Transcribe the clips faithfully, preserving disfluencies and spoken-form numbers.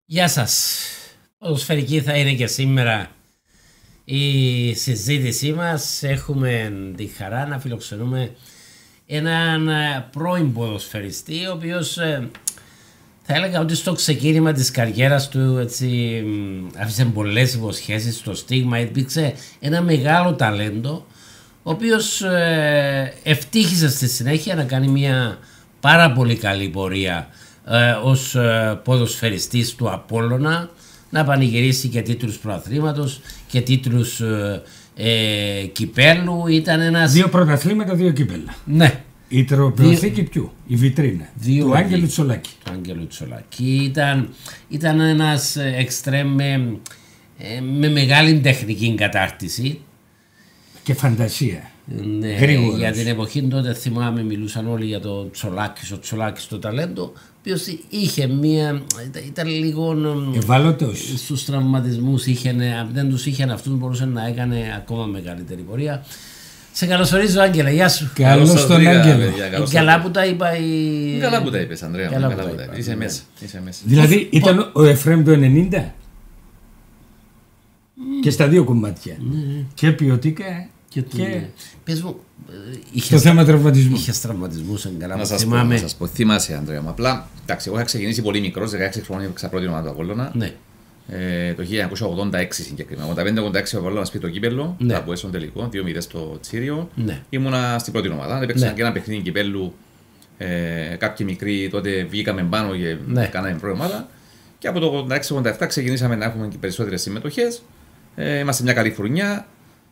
Γεια σας. Ποδοσφαιρική θα είναι και σήμερα η συζήτησή μας. Έχουμε τη χαρά να φιλοξενούμε έναν πρώην ποδοσφαιριστή, ο οποίος θα έλεγα ότι στο ξεκίνημα της καριέρας του έτσι, άφησε πολλές υποσχέσεις, στο στίγμα, υπήρξε ένα μεγάλο ταλέντο, ο οποίος ε, ευτύχησε στη συνέχεια να κάνει μια πάρα πολύ καλή πορεία ε, ως ε, ποδοσφαιριστής του Απόλλωνα, να πανηγυρίσει και τίτλους προαθλήματος και τίτλους ε, ε, κυπέλου. Ήταν ένας... Δύο πρωταθλήματα, δύο κύπελα. Ναι. Η τροπαιοθήκη ποιου, η βιτρίνα δύο του Άγγελου Τσολάκη. Του Άγγελου Τσολάκη. Ήταν, ήταν ένας εξτρέμ με, με μεγάλη τεχνική κατάρτιση. Και φαντασία. Ναι, για την εποχή τότε θυμάμαι μιλούσαν όλοι για το Τσολάκη, ο Τσολάκης το ταλέντο, ο οποίος είχε μία, ήταν λίγο ευάλωτος. Στους τραυματισμούς, είχε, αν δεν τους είχε αυτούς μπορούσε να έκανε ακόμα μεγαλύτερη πορεία. Σε καλωσορίζω, Άγγελε, γεια σου. Καλώς τον Άγγελο. Καλά που τα είπα. Η... Καλά που τα είπες, Ανδρέα. Καλά καλά που τα είπα. Είσαι, μέσα. Είσαι μέσα. Δηλαδή ήταν ο Εφραίμ το ενενήντα mm. και στα δύο κομμάτια. Mm. Και ποιοτικά και, και... Ναι. Πες μου, στο θέμα τραυματισμού. Είχες τραυματισμούς, καλά να που σας θυμάμαι. πω, να σας πω, θυμάσαι, Ανδρέα μου. Απλά, εντάξει, εγώ είχα ξεκινήσει πολύ μικρός, δεκαέξι χρόνια έπαιξα πρώτη ομάδα του Απόλλωνα. Ναι. Ε, το χίλια εννιακόσια ογδόντα έξι συγκεκριμένα. ογδόντα πέντε ογδόντα έξι ο Απόλλωνας πήγε το κύπελλο, ναι. από έσον τελικό, δύο μηδέν στο Τσίριο. Ναι. Ήμουνα στην πρώτη ομάδα. Έπαιξα ναι. και ένα παιχνίδι κυπέλλου. Ε, κάποιοι μικροί τότε βγήκαμε πάνω και ναι. κάναμε πρώτη ομάδα. Και από το ογδόντα έξι ογδόντα επτά ξεκινήσαμε να έχουμε και περισσότερες συμμετοχές. Ε, είμαστε μια καλή χρονιά.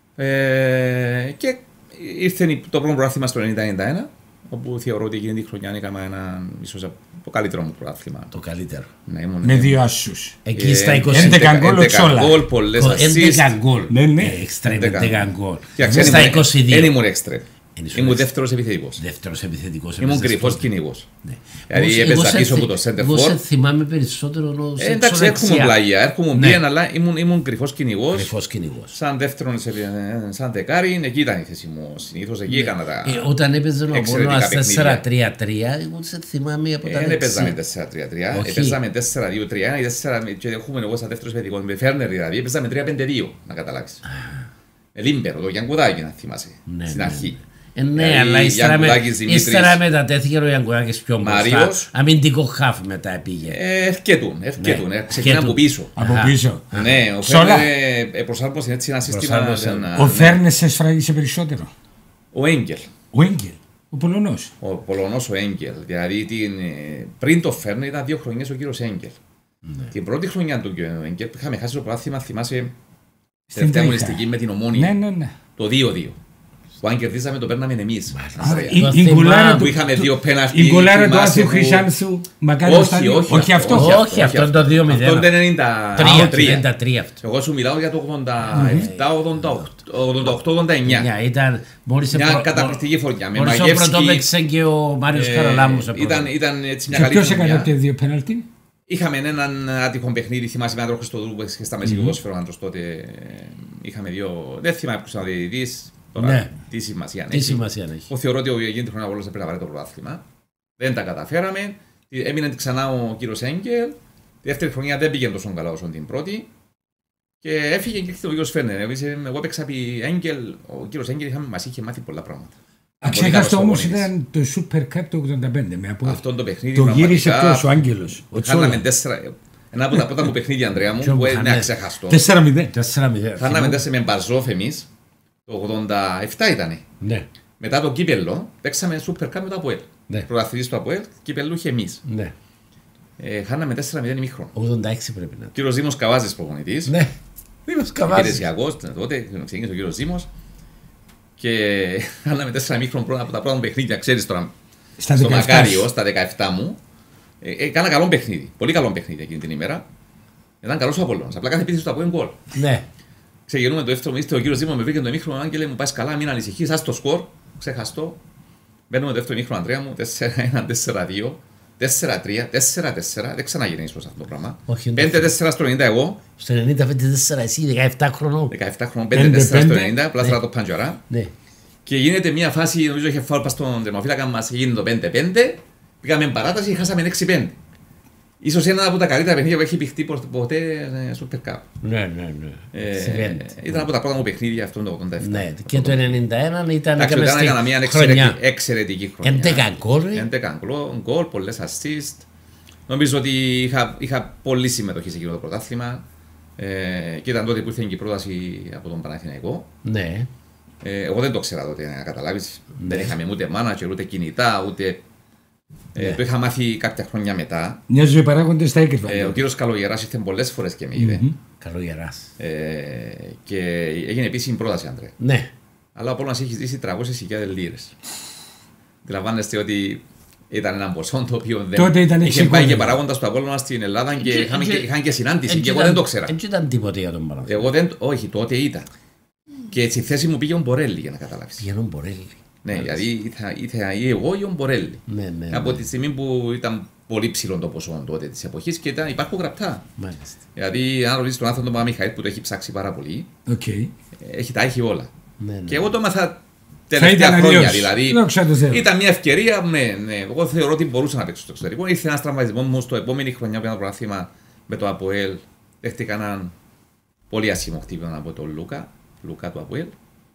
Ε, και ήρθε το πρώτο πρωτάθλημα στο ενενήντα ενενήντα ένα, όπου θεωρώ ότι εκείνη τη χρονιά έκανα ένα ίσως το καλύτερο μου πρωτάθλημα. Το καλύτερο. Ναι, ήμουν, με δύο άσους. Εκεί στα είκοσι έντεκα γκολ ο Τσόλα. πολλές ασίστ. έντεκα γκολ. Ναι, ναι. Εξτρέμ έντεκα γκολ. Στα είκοσι δύο. Δεν ήμουν εξτρέμ. Ήμουν δεύτερος επιθετικός. Δεύτερος επιθετικός. Ήμουν κρυφός κυνηγός. Ναι. Δηλαδή έπαιζα πίσω από το center εγώ σε for. θυμάμαι περισσότερο ως εντάξει, έρχομαι πλάγια, έρχομαι ναι. μπίεν, αλλά ήμουν, ήμουν κρυφός κυνηγός. Κρυφός κυνηγός. Σαν δεύτερον, σαν δεκάρι, εκεί ήταν η θέση μου. Συνήθως εκεί έκανα τα. Ε, όταν έπαιζε ο Απόλλωνας τέσσερα τρία τρία, εγώ σε θυμάμαι από τα δεξιά. Δεν έπαιζαμε τέσσερα τρία τρία, έπαιζαμε τέσσερα δύο τρία ένα και έχουμε εγώ σαν δεύτερος παιδικός. Με Φέρνερ δηλαδή, έπαιζαμε τρία πέντε δύο, να καταλάβεις. Λίμπερο, το Γιανκουδάκι να θυμάσαι, στην αρχή. Ε, ναι, αλλά ύστερα μετατέθηκε ο Ιανκουδάκης πιο μπροστά. Αμυντικό χάφ μετά πήγε. Ερκέτουν, ερκέτουν, ξεκινά από πίσω. Από πίσω. Ναι, ο Φέρνερ προσάρμοσε έτσι ένα σύστημα. Ο Φέρνερ σε σφράγισε περισσότερο. Ο Έγγελ. Ο Έγγελ, ο Πολωνός. Ο Πολωνός ο Έγγελ. Δηλαδή πριν το Φέρνερ ήταν δύο χρονιές ο κύριος Έγγελ. Την πρώτη χρονιά του Έγγελ είχαμε χάσει το πρωτάθλημα, θυμάσαι, τελευταία αγωνιστική με την Ομόνια. Το δύο δύο. Που αν κερδίσαμε το παίρναμε εμείς. Η γκουλάρα που είχαμε δύο πέναλτι. Η γκουλάρα του Άθιου Χρυσάνθου. Όχι, όχι αυτό. Όχι, αυτό είναι το δύο μηδέν. Αυτό είναι ενενήντα τρία. Εγώ σου μιλάω για το ογδόντα επτά ογδόντα οκτώ ογδόντα εννιά. Μια καταπληκτική φοριά. Μόλις ο πρωτόπαιξε και ο Μάριος Χαραλάμους. Ήταν έτσι μια καλή φοριά. Ποιος έκανε δύο πέναλτι? Είχαμε έναν άτυχο παιχνίδι, θυμάσαι με άντρο Χριστοδούλου που είχε στα μέση του ποδοσφαίρου τότε. Είχαμε δύο. Δεν θυμάμαι ποιος ήταν ο διαιτητής. Τώρα, ναι. Τι σημασία τι έχει. Σημασία έχει. Εγώ θεωρώ ότι εκείνη τη χρονιά πρέπει να πάρει το πρωτάθλημα. Δεν τα καταφέραμε. Έμεινε ξανά ο κύριος Έγγελ. Τη δεύτερη χρονιά δεν πήγαινε τόσο καλά όσο την πρώτη. Και έφυγε και ήρθε ο κύριος Φέρνερ. Εγώ έπαιξα επί Έγγελ. Ο κύριος Έγγελ μας είχε μάθει πολλά πράγματα. Αξέχαστο όμως ήταν το Super Cup του ογδόντα πέντε. Με από... Αυτό το παιχνίδι. Το γύρισε ποιος ο Άγγελος. Χάναμε τέσσερα. Ένα από τα πρώτα μου παιχνίδια, Ανδρέα μου, που είναι αξέχαστο. τέσσερα μηδέν. Χάναμε τέσσερα με Μπαρζόφ εμείς. Το ογδόντα επτά ήταν. Ναι. Μετά το κύπελλο, παίξαμε Super Cup με το Αποέλ. Ναι. Πρωταθλητής του Αποέλ, κύπελλο είχε εμείς. Ναι. Ε, χάναμε τέσσερα μηδέν ημίχρονο. ογδόντα έξι πρέπει να είναι. Κύριος Δήμος Καβάζης προπονητής. Ναι. Δήμος Καβάζης. Υπηρεσιακός, τότε ξεκίνησε ο κύριος Δήμος. Και χάναμε τέσσερα ημίχρονο από τα πρώτα μου παιχνίδια, ξέρεις τώρα. Στα στο Μακάριο, στα δεκαεπτά μου. Ε, έκανα καλό παιχνίδι. Πολύ καλό παιχνίδι εκείνη την ημέρα. Ήταν καλός ο Απόλλωνας. Απλά κάθε επίθεση του Αποέλ γκολ. Ναι. Ξεκινούμε το δεύτερο μήστε, ο κύριος Δήμος με βρήκε το ημίχρονο, Άγγελε μου πάει καλά, μην ανησυχείς, ας το σκορ, ξεχαστώ. Μπαίνουμε το δεύτερο ημίχρονο, Ανδρέα μου, τέσσερα ένα, τέσσερα δύο, τέσσερα τρία, τέσσερα τέσσερα, δεν ξαναγίνει ίσως αυτό το πράγμα. πέντε τέσσερα στο ενενήντα εγώ. Στο ενενήντα πέντε τέσσερα εσύ, δεκαεπτά χρονών. δεκαεπτά χρονών, πέντε τέσσερα στο ενενήντα, πλάστρα το Παντζορά. Ναι. Και γίνεται μια φάση, νομίζω είχε φάουλ πας στον τερμοφύλακα μας, γίνεται το πέντε πέντε, πήγαμε παράταση και χάσαμε έξι πέντε. Ίσως ένα από τα καλύτερα παιχνίδια που έχει παιχτεί ποτέ στο Super Cup. Ναι, ναι, ναι. Ε, ήταν από τα πρώτα μου παιχνίδια αυτό το ογδόντα επτά. Ναι, και το ενενήντα ένα ήταν Εντάξει, ήταν έκανα μια εξαιρετική, εξαιρετική χρονιά. έντεκα γκολ. έντεκα γκολ, πολλές assist. Νομίζω ότι είχα, είχα πολλή συμμετοχή σε εκείνο το πρωτάθλημα. Ε, και ήταν τότε που ήρθε και η πρόταση από τον Παναθηναϊκό. Ναι. Ε, εγώ δεν το ξέρα τότε, να καταλάβεις. Ναι. Δεν είχαμε ούτε manager, ούτε κινητά, ούτε. Ναι. Ε, το είχα μάθει κάποια χρόνια μετά. Μοιάζουν οι παράγοντες στα έκρηβα. Ε, ο κύριος Καλογεράς ήρθε πολλές φορές και με είδε. Mm-hmm. Καλογεράς. Ε, και έγινε επίσημη πρόταση, Αντρέ. Ναι. Αλλά ο Απόλλωνας έχει ζήσει τριακόσιες χιλιάδες λίρες. Αντιλαμβάνεστε ότι ήταν ένα ποσό το οποίο δεν. Τότε ήταν είχε πάει και παράγοντας του Απόλλωνα στην Ελλάδα και Έτσι, είχαμε έτσι, και, είχαν και συνάντηση έτσι και εγώ ήταν- δεν το ξέρα. Έτσι ήταν τίποτε για τον Παναθηναϊκό. Εγώ δεν, όχι, τότε ήταν. Και στη θέση μου πήγε ο Μπορέλη για να καταλάβεις. Πηγαίνουν Μπορέλη. Ναι, δηλαδή ήθελα, ήθελα ή εγώ ή ο Μπορέλη. Ναι, ναι. Από ναι. τη στιγμή που ήταν πολύ ψηλό το ποσό τότε τη εποχή και ήταν, υπάρχουν γραπτά. Μάλιστα. Δηλαδή, αν ρωτήσει τον άνθρωπο τον Παπαμιχαήλ που το έχει ψάξει πάρα πολύ, Okay. έχει, τα έχει όλα. Ναι, ναι. Και εγώ το έμαθα Θα τελευταία ήταν χρόνια. αλλιώς. Δηλαδή, Δόξα τω Θεώ. ήταν μια ευκαιρία, ναι, ναι. Εγώ θεωρώ ότι μπορούσα να παίξω στο εξωτερικό. Ήρθε ένα τραυματισμό μου στο επόμενη χρονιά που ήταν το πρωτάθλημα με το Αποέλ. Δέχτηκα έναν πολύ άσχημο χτύπημα από τον Λούκα, Λούκα του Αποέλ.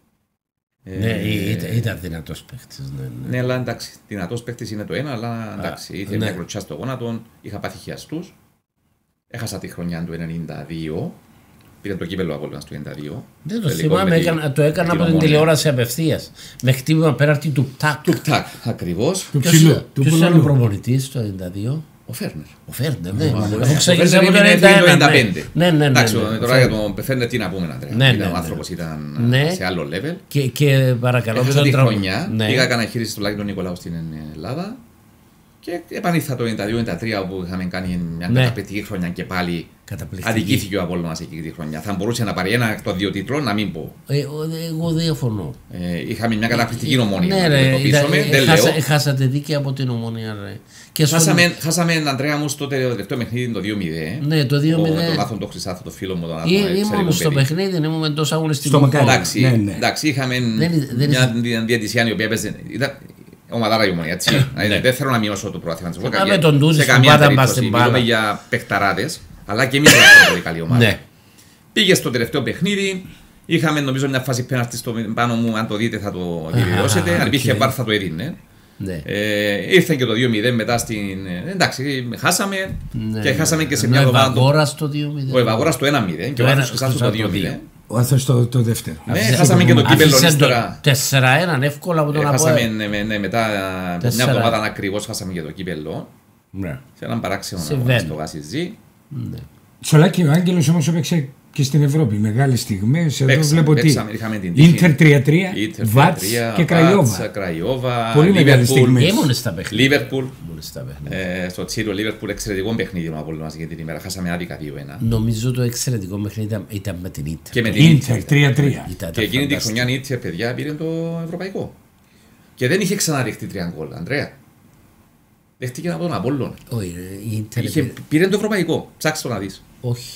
Ναι, Ε, ήταν, ήταν δυνατός παίκτης. Ναι, ναι. Ναι, αλλά εντάξει, δυνατός παίκτης είναι το ένα, αλλά εντάξει, ήρθε ναι. μια κλωτσιά στο γόνατο, είχα πάθει χιαστούς. Έχασα τη χρονιά του ενενήντα δύο, πήρε το κύπελλο Απόλλωνας του ενενήντα δύο. Δεν το τελικό θυμάμαι, με τη- έκανα, το έκανα από την Ομόνοια. τηλεόραση απευθείας. Με χτύπημα πέραρτη του τάκ. Τουκ-τακ, ακριβώς. Του Ποιος- ψηλού. Του Ποιος ήταν ο πολλού. προπονητής το ενενήντα δύο? Ο Φέρνερ. Ο Φέρνερ, ναι. Ο Αφού Φέρνερ ξεκίνησε από το είναι ενενήντα ένα. το ναι. ενενήντα πέντε. Ναι, ναι, ναι. Εντάξει, ναι, τώρα ναι. για τον Φέρνερ τι να πούμε, Αντρέα. Ναι, ναι, Ήταν ο ναι. άνθρωπος, ήταν Ναι. σε άλλο level. Και, και παρακαλώ με Έχασα τον τη τραυμα- χρονιά, Ναι. πήγα κανένα χείριση του Λάκη Νικολάου στην Ελλάδα και επανήλθα το ενενήντα δύο ενενήντα τρία όπου είχαμε κάνει μια Ναι. καταπληκτική χρονιά και πάλι Καταπληκτική. αδικήθηκε ο Απόλλωνας εκείνη τη χρονιά. Θα μπορούσε να πάρει ένα εκ των δύο τίτλων, να μην πω. Ε, ο- εγώ διαφωνώ. Ε, είχαμε μια καταπληκτική Ομόνια Ναι, να ρε, αντιμετωπίσουμε, ήταν- δεν χάσα- λέω. χάσατε δίκαια από την Ομόνια, ρε. Και στον- Χάσαμε, χάσαμε, Αντρέα μου, στο τελευταίο παιχνίδι το δύο μηδέν. Ναι, το δύο μηδέν. Με τον Άθον τον Χρυσάθο, τον φίλο μου, τον Άθον. Ή- εξαιρετικό Ήμουν στο παιδί. παιχνίδι, ήμουν εντός αγωνιστικού. Στο Μακάρι. Εντάξει, Ναι, ναι. εντάξει, είχαμε Δεν είναι- δεν μια δια- διαιτησία η οποία έπαιζε. Ήταν ομαδάρα η Ομόνια, έτσι. Δηλαδή, δεν θέλω να μειώσω το πρόθυμα της Ομόνιας. με τον Τούζη Σε στην καμία πάντα, μπας περίπτωση. στην μπάλα. Μιλούμε για παιχταράδες, αλλά και εμείς είμαστε πολύ καλή ομάδα. Ναι. Πήγε στο τελευταίο παιχνίδι. Είχαμε νομίζω μια φάση πέναρτη στο πάνω μου. Αν το δείτε θα το επιβεβαιώσετε. Α, Αν υπήρχε οκ. βάρ θα το έδινε. Ναι. Ε, ήρθε και το δύο μηδέν μετά στην. ε, Εντάξει, χάσαμε Ναι, και χάσαμε και σε ναι. μια Ο εβδομάδα. Ευαγόρας το δύο μηδέν. Ο Ευαγόρας το ένα μηδέν και ο Το Άθος ένα- Χρυσάθος το το δύο δύο. μηδέν. Ο Άθος το, το δεύτερο. Ναι, Αφήσε χάσαμε και το κύπελλο Άφησε το ύστερα. τέσσερα ένα εύκολα από τον Ε, Χάσαμε Αποέλ. ναι, ναι, ναι, μετά από μια Τέσσερα. εβδομάδα ακριβώς χάσαμε και το κύπελλο. Ναι. Σε έναν παράξενο Συμβαίνει. αγώνα στο Γασιζή. Ναι. Σολάκη, ο Άγγελος όμως έπαιξε και στην Ευρώπη. Μεγάλες στιγμές. Εδώ Παίξαμε, βλέπω τι. παίξαμε, είχαμε την τύχη. Ίντερ τρία τρία, Ίντερ Βάτς τρία, και Βάτς, Κραϊόβα. Κραϊόβα, Πολύ μεγάλες Λίβερπουλ, στιγμές. Ήμουν στα παιχνίδια. Λίβερπουλ. Ήμουν στα παιχνίδια. Ε, στο Τσίριο Λίβερπουλ εξαιρετικό παιχνίδι ο Απόλλωνας για την ημέρα. Χάσαμε άδικα δύο ένα. Νομίζω το εξαιρετικό παιχνίδι ήταν, ήταν με την Ίντερ. Και με την Ίντερ Ίντερ. τρία τρία. Ήταν- Και εκείνη τη ήταν χρονιά η Ίντερ, παιδιά, πήρε το ευρωπαϊκό. Και δεν είχε ξαναδεχτεί τρία γκολ, Ανδρέα. Δέχτηκε από τον Απόλλωνα. Όχι, ρε, η Ίντερ Είχε, πήρε- πήρε το ευρωπαϊκό. Ψάξτε το να δεις. όχι.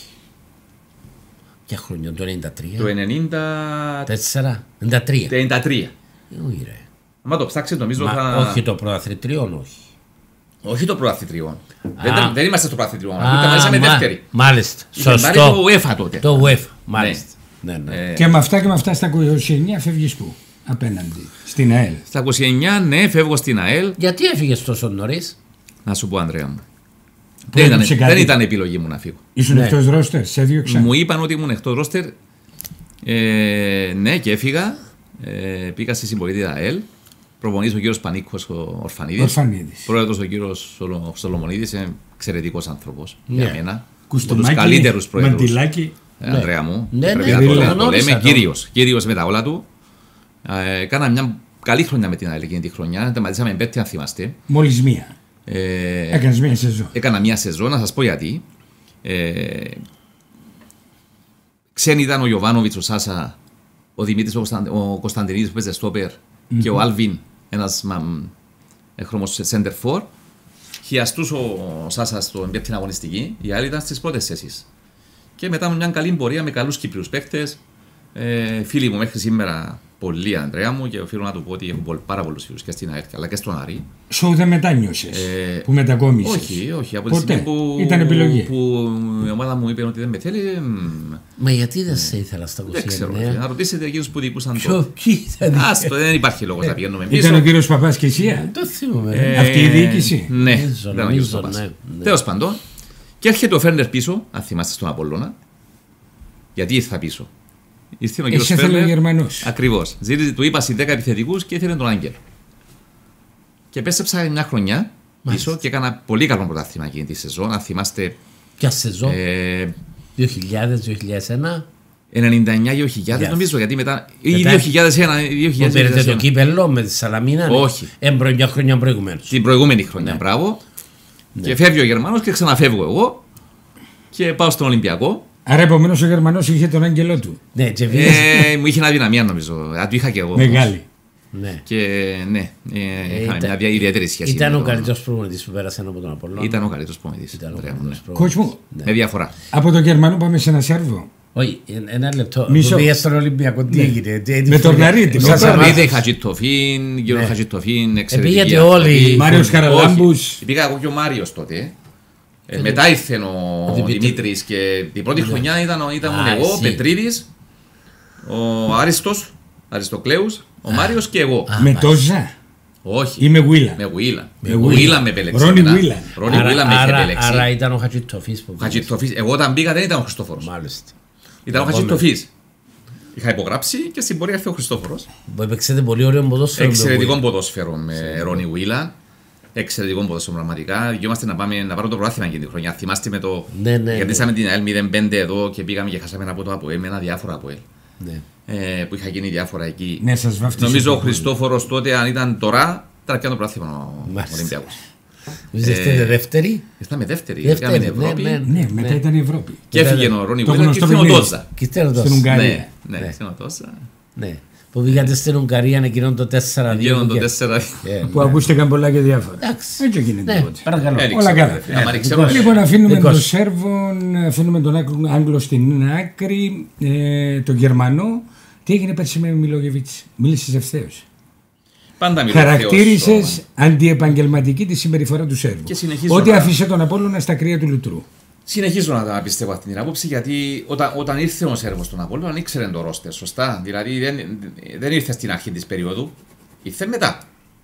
Ποια χρόνια, το ενενήντα τρία. Το ενενήντα τέσσερα, ενενήντα τρία. τρία. Όχι ρε. Αν το ψάξετε νομίζω Μα, θα... όχι το πρωταθλητριόν, όχι. Όχι το πρωταθλητριό. Α. Δεν, ήταν- δεν είμαστε στο πρωταθλητριό. Α, Είμαστε μα- δεύτεροι. Μάλιστα. Είχε πάρει Σωστό. το UEFA τότε. Το UEFA. Μάλιστα. Ναι, ναι. Ε, Και με αυτά και με αυτά στα είκοσι εννιά φεύγεις πού? Απέναντι. Στην ΑΕΛ. Στα είκοσι εννιά, ναι, φεύγω στην ΑΕΛ. Γιατί έφυγες τόσο νωρίς? Να σου πω, Ανδρέα μου. Που Δεν ήταν, έδειξε κάτι. δεν ήταν επιλογή μου να φύγω. Ήσουν Ναι. εκτός ρόστερ, σε έδιωξαν. Μου είπαν ότι ήμουν εκτός ρόστερ. Ε, ναι, και έφυγα. Ε, πήγα στη συμπολίτευα ΑΕΛ. Προπονητής ο κύριος Πανίκος ο Ορφανίδης. Ορφανίδης. Πρόεδρος ο κύριος Σολο- Σολομονίδης. Είναι εξαιρετικός άνθρωπος Ναι. για μένα. Από Κουστομάκι, τους καλύτερους πρόεδρους. μαντιλάκι. Ε, Ανδρέα μου. Ναι, πρέπει ναι, να το το, να το γνώρισα λέμε. το. Κύριος. Κύριος με τα όλα του. Ε, κάνα μια καλή χρονιά με την ΑΕΛ εκείνη τη χρονιά. Τερματίσαμε πέμπτη, αν θυμάστε. Μόλις μία. Ε, Έκανες μία σεζόν. Έκανα μια σεζόν, να σας πω γιατί. Ε, ξένοι ήταν ο Ιωβάνοβιτς, ο Σάσα, ο Δημήτρης ο, Κωνσταν, ο Κωνσταντινίδης που παίζει στόπερ mm-hmm. και ο Άλβιν, ένας έχρωμος center for. Χιαστούς ο Σάσα στον πέπτην αγωνιστική, οι άλλοι ήταν στις πρώτες θέσεις. Και μετά με μια καλή πορεία με καλούς Κύπριους παίκτες, ε, φίλοι μου μέχρι σήμερα πολύ, Ανδρέα μου, και οφείλω να του πω ότι έχω πάρα πολλούς φίλους και στην ΑΕΡ αλλά και στον Άρη. Σου δεν μετάνιωσες Ε, που μετακόμισες? Όχι, όχι. Από τη Ποτέ. στιγμή που, Ήταν επιλογή. που η ομάδα μου είπε ότι δεν με θέλει. μ, Μα γιατί δεν σε ήθελα στα Δεν ξέρω. είκοσι εννέα? Να ρωτήσετε εκείνους που διοικούσαν Ποιο, τότε. ποιοι ήταν? Άστο, δεν υπάρχει λόγος να πηγαίνουμε Ήταν ο πίσω. κύριος Παπάς και εσύ? Δεν το θυμούμαι. Ε, ρε. Αυτή η διοίκηση? Ναι, Νομίζω, ήταν ο κύριος νομίζω, Παπάς. ναι, ναι. Τέλος πάντων. Και έρχεται ο Φέρνερ πίσω, αν θυμάστε στον Απόλλωνα. Γιατί ήρθα πίσω. Ήρθε ο κύριος Εσύ ήθελε ο Φέρνερ. Γερμανός. Ακριβώς. Ζήτησε, του είπα δέκα επιθετικούς και ήθελε τον Άγγελο. Και πέστεψα μια χρονιά πίσω και έκανα πολύ καλό πρωτάθλημα εκείνη τη σεζόν. Αν θυμάστε. Ποια σεζόν? Ε, δύο χιλιάδες δύο χιλιάδες ένα. ενενήντα εννιά δύο χιλιάδες Yes. νομίζω, γιατί μετά. Ή Μετά- δύο χιλιάδες ένα, δύο Που χιλιάδες πήρετε το ένα. κύπελλο με τη Σαλαμίνα? Όχι. Έμπρο μια χρονιά προηγουμένως. Την προηγούμενη χρονιά, μπράβο. Και φεύγει ο Γερμανός και ξαναφεύγω εγώ. Και πάω στον Ολυμπιακό. Άρα επομένως ο Γερμανός είχε τον άγγελό του. Ναι, και βγήκες. Ε, μου είχε ένα αδυναμία νομίζω. Αν το είχα και εγώ. όμως. Μεγάλη. Ναι. Και ναι, ε, είχαμε ήταν- μια ιδιαίτερη σχέση. Ήταν με ο τον- καλύτερος προπονητής που πέρασε από τον Απολλώνα. Ήταν ο καλύτερος προπονητής. Ήταν ο Ανδρέα μου, καλύτερος ναι. προπονητής. Κόσμο, Με διαφορά. από τον Γερμανό πάμε σε ένα Σέρβο. Όχι, ε- ένα λεπτό. Μισό. Που πήγε στον Ολυμπιακό, τι έγινε? τι- τι- Με τον τι- Ναρίτη, με με τον τον Ναρίτη. Σαββίδη, Χατζητοφίν, Γιώργο Ναι. Χατζητοφίν, εξαιρετική. Πήγατε όλοι. άνθρωποι. Μάριος Όχι. Καραλάμπους. Πήγα εγώ και ο Μάριος τότε. Ε, μετά ήρθε ο Δημήτρη. Δημήτρης και την πρώτη χρονιά ήταν, ο- ήταν Α, εγώ, ο εσύ. Πετρίδης, ο Άριστος, Αριστοκλέους, ο Μάριος και εγώ. Με τόζα Όχι. ή με Βίλα? Με Γουίλα. Με Γουίλα. Γουίλα με επέλεξε. Ρόνι εμένα. Γουίλα. Ρόνι Άρα- Γουίλα με είχε άρα- επέλεξει. Άρα ήταν ο Χατζητοφής που πήγε. Χατζητοφής. Εγώ όταν πήγα δεν ήταν ο Χριστόφορος. Μάλιστα. Ήταν ο Πάμε. Χατζητοφής. Είχα υπογράψει και στην πορεία ήρθε ο Χριστόφορος. Που έπαιξετε πολύ ωραίο ποδόσφαιρο. Εξαιρετικό ποδόσφαιρο με Ρόνι Γουίλα. Εξαιρετικό ποδόσφαιρο πραγματικά. Δικαιούμαστε να, πάμε, να πάρουμε το πρωτάθλημα εκείνη τη χρονιά. Θυμάστε με το. Ναι, ναι, γιατί ναι. είσαμε την ΑΕΛ μηδέν πέντε εδώ και πήγαμε και χάσαμε από το ΑΠΟΕΛ με ένα διάφορα ΑΠΟΕΛ. Ναι. Ε, που είχα γίνει διάφορα εκεί. Ναι, σας βαφτίσε. Νομίζω ο το πολύ. Χριστόφορος τότε, αν ήταν τώρα, ήταν πια το πρωτάθλημα ο Μάλιστα. Ολυμπιακός. Εσείς είστε δεύτερη. Ήρθαμε δεύτερη. Δεύτερη, Είχαμε την Ευρώπη. ναι, ναι. Ναι, μετά ήταν η Ευρώπη. Και έφυγε ο Ρόνι Το Γουίλα και γνωστό ήρθε ο παιχνίδι. Τόζα. Και ήρθε ο Στην Τόσα. Ουγγαρία. Ναι, ναι, Ναι. ήρθε ο Τόζα. Ναι. Που πήγατε στην Ουγγαρία εκείνον το τέσσερα δύο. Γίνονται το και- τέσσερα. Ε, Που ακούστηκαν πολλά και διάφορα. Εντάξει. Έτσι γίνεται Ναι, τότε. παρακαλώ. Έριξε, Όλα καλά. ρε, άμα ρίξε, ρε. Λοιπόν, αφήνουμε Δικός τον σου. Σέρβον, αφήνουμε τον Άγγλο- Άγγλο στην άκρη, ε, τον Γερμανό. Τι έγινε πέρσι με Μιλόγεβιτς? Μίλησες ευθέως. Πάντα μιλώ Χαρακτήρισες θεός, αντιεπαγγελματική τη συμπεριφορά του Σέρβου. Και συνεχίζω Ότι να- άφησε τον Απόλλωνα στα κρύα του Λουτρού. Συνεχίζω να τα πιστεύω αυτή την άποψη γιατί όταν, όταν ήρθε ο Σέρβος στον Απόλλωνα ήξερε το ρόστερ, σωστά. Δηλαδή δεν, δεν ήρθε στην αρχή της περίοδου, ήρθε μετά.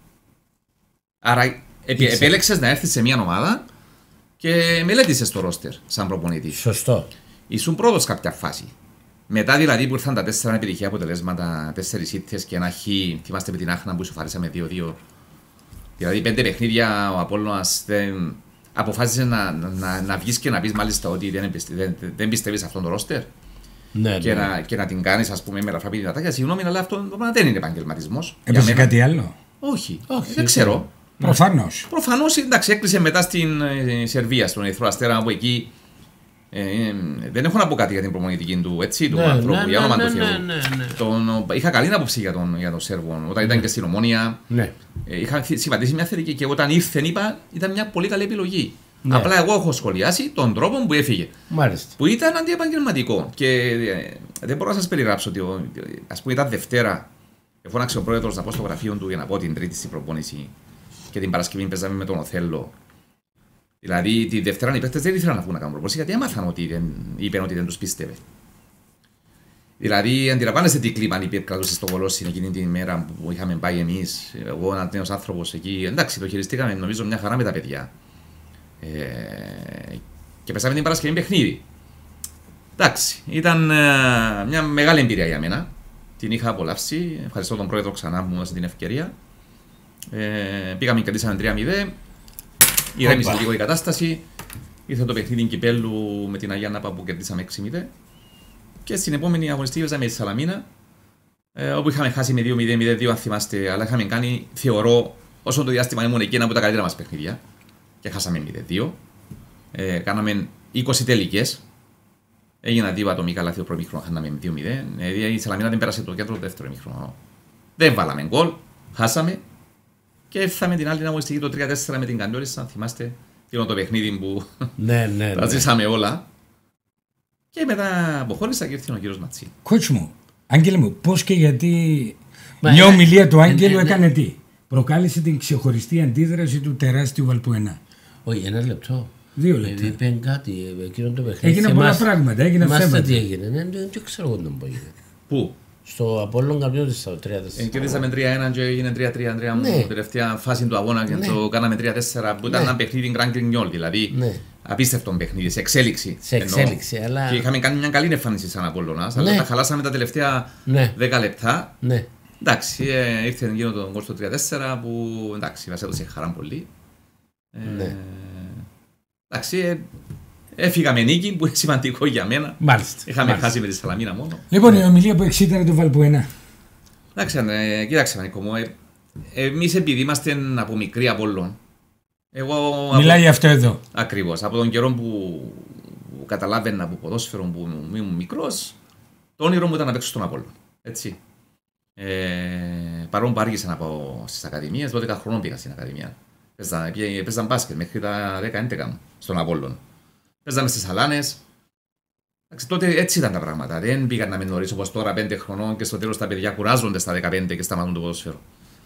Άρα επι, επέλεξες να έρθεις σε μια ομάδα και μελέτησες το ρόστερ σαν προπονητή. Σωστό. Ήσουν πρώτος κάποια φάση. Μετά δηλαδή που ήρθαν τα τέσσερα επιτυχία αποτελέσματα, τέσσερις ήττες και ένα χ, θυμάστε με την Άχνα που ισοφαρίσαμε δύο δύο. Δηλαδή πέντε παιχνίδια ο Απόλλωνας δεν αποφάσισε να, να, να βγεις και να πεις μάλιστα ότι δεν, εμπιστε- δεν, δεν πιστεύεις σε αυτόν τον ρόστερ Ναι, και, ναι. να, και να την κάνεις ας πούμε με ραφραπή δυνατά. Συγγνώμη, αλλά αυτό το πράγμα δεν είναι επαγγελματισμός. Για Έπεσε μένα. κάτι άλλο. Όχι, Όχι, δεν ξέρω. Προφανώς. Προφανώς εντάξει, έκλεισε μετά στην ε, Σερβία, στον Ερυθρό Αστέρα, όπου εκεί ε, ε, δεν έχω να πω κάτι για την προπονητική του, έτσι, του Ναι, ανθρώπου, ναι, για όνομα ναι, του ναι, Θεού. ναι, ναι. Τον, είχα καλή άποψη για τον, για τον Σέρβο. Όταν ήταν και στην Ομόνια, Ναι. ε, είχα συμβατήσει μια θετική και όταν ήρθε, είπα, ήταν μια πολύ καλή επιλογή. Ναι. Απλά εγώ έχω σχολιάσει τον τρόπο που έφυγε. Μάλιστα. Που ήταν αντιεπαγγελματικό. Και ε, δεν μπορώ να σα περιγράψω ότι, α πούμε, ήταν Δευτέρα. Φώναξε ο πρόεδρο να πω στο γραφείο του για να πω την Τρίτη στην προπόνηση. Και την Παρασκευή παίζαμε με τον Οθέλο. Δηλαδή τη Δευτέρα οι παίχτες δεν ήθελαν να βγουν να κάνουν προπόνηση γιατί έμαθαν ότι δεν, είπαν ότι δεν του πίστευε. Δηλαδή, αντιλαμβάνεστε τι κλίμα κρατούσε στο Κολόσι εκείνη την ημέρα που είχαμε πάει εμεί. Εγώ, ένα νέο άνθρωπο εκεί. Εντάξει, το χειριστήκαμε νομίζω μια χαρά με τα παιδιά. Ε, και πέσαμε την Παρασκευή παιχνίδι. Εντάξει, ήταν ε, μια μεγάλη εμπειρία για μένα. Την είχα απολαύσει. Ευχαριστώ τον πρόεδρο ξανά που μου έδωσε την ευκαιρία. Ε, πήγαμε και κρατήσαμε τρία μηδέν. Ηρέμησε λίγο η κατάσταση. Ήρθε το παιχνίδι κυπέλου με την Αγία Νάπα που κερδίσαμε έξι μηδέν. Και στην επόμενη αγωνιστική παίζαμε στη Σαλαμίνα. Ε, όπου είχαμε χάσει με δύο μηδέν μηδέν δύο, αν θυμάστε. Αλλά είχαμε κάνει, θεωρώ, όσο το διάστημα ήμουν εκεί, ένα από τα καλύτερα μας παιχνίδια. Και χάσαμε μηδέν δύο. Ε, κάναμε είκοσι τελικές. Έγιναν δύο ατομικά λάθη το πρώτο ημίχρονο, χάναμε δύο μηδέν. Ε, η Σαλαμίνα δεν πέρασε το κέντρο το δεύτερο ημίχρονο. Δεν βάλαμε γκολ, χάσαμε. Και ήρθαμε την άλλη αγωνιστική το τρία τέσσερα με την Καντόρισσα. Αν θυμάστε, εκείνο το παιχνίδι που Ναι, ναι, τα ναι. ζήσαμε όλα. Και μετά αποχώρησα και ήρθε ο κύριος Ματσί. Κότσι μου, Άγγελε μου, πώς και γιατί Μια ομιλία του Άγγελου έκανε τι? Προκάλεσε την ξεχωριστή αντίδραση του τεράστιου Βαλπουενά. Όχι, ένα λεπτό. Δύο λεπτά. Είπε κάτι, εκείνο το παιχνίδι. Έγιναν πολλά πράγματα, έγιναν θέματα. Τι έγινε, δεν ξέρω εγώ τον πω. Πού? Στο Απόλλων Καμπιώτης στο τρία τέσσερα. Κερδίσαμε τρία ένα και έγινε τρία τρία Ανδρέα μου. Την τελευταία φάση του αγώνα και το κάναμε τρία τέσσερα που ήταν ένα παιχνίδι γκραν κρινιόλ. Δηλαδή απίστευτο παιχνίδι, σε εξέλιξη. Σε εξέλιξη, αλλά. Και είχαμε κάνει μια καλή εμφάνιση σαν Απόλλωνας, αλλά τα χαλάσαμε τα τελευταία δέκα λεπτά. Εντάξει, ήρθε εκείνο το γκολ στο τρία τέσσερα που εντάξει, μας έδωσε χαρά πολύ. Εντάξει, έφυγα με νίκη που είναι σημαντικό για μένα. Μάλιστα. Είχαμε μάλιστα. χάσει με τη Σαλαμίνα μόνο. Λοιπόν, η ομιλία που εξήταρε το Βαλπουενά. Εντάξει, ε, κοίταξε Νίκο μου. Ε, εμείς επειδή είμαστε από μικρή Απόλλων. Εγώ. Μιλάει από... αυτό εδώ. Ακριβώς. Από τον καιρό που, που καταλάβαινα από ποδόσφαιρο που ήμουν μικρός, το όνειρο μου ήταν να παίξω στον Απόλλων. Έτσι. Ε, παρόν που άργησα να πάω στις ακαδημίες, δώδεκα χρόνων πήγα στην ακαδημία. Παίζαν μπάσκετ μέχρι τα δέκα έντεκα μου στον Απόλλων. Παίζαμε στις Αλάνες. Τότε έτσι ήταν τα πράγματα. Δεν πήγαν να με νωρίς όπως τώρα πέντε χρονών και στο τέλος τα παιδιά κουράζονται στα δεκαπέντε και σταματούν το ποδόσφαιρο.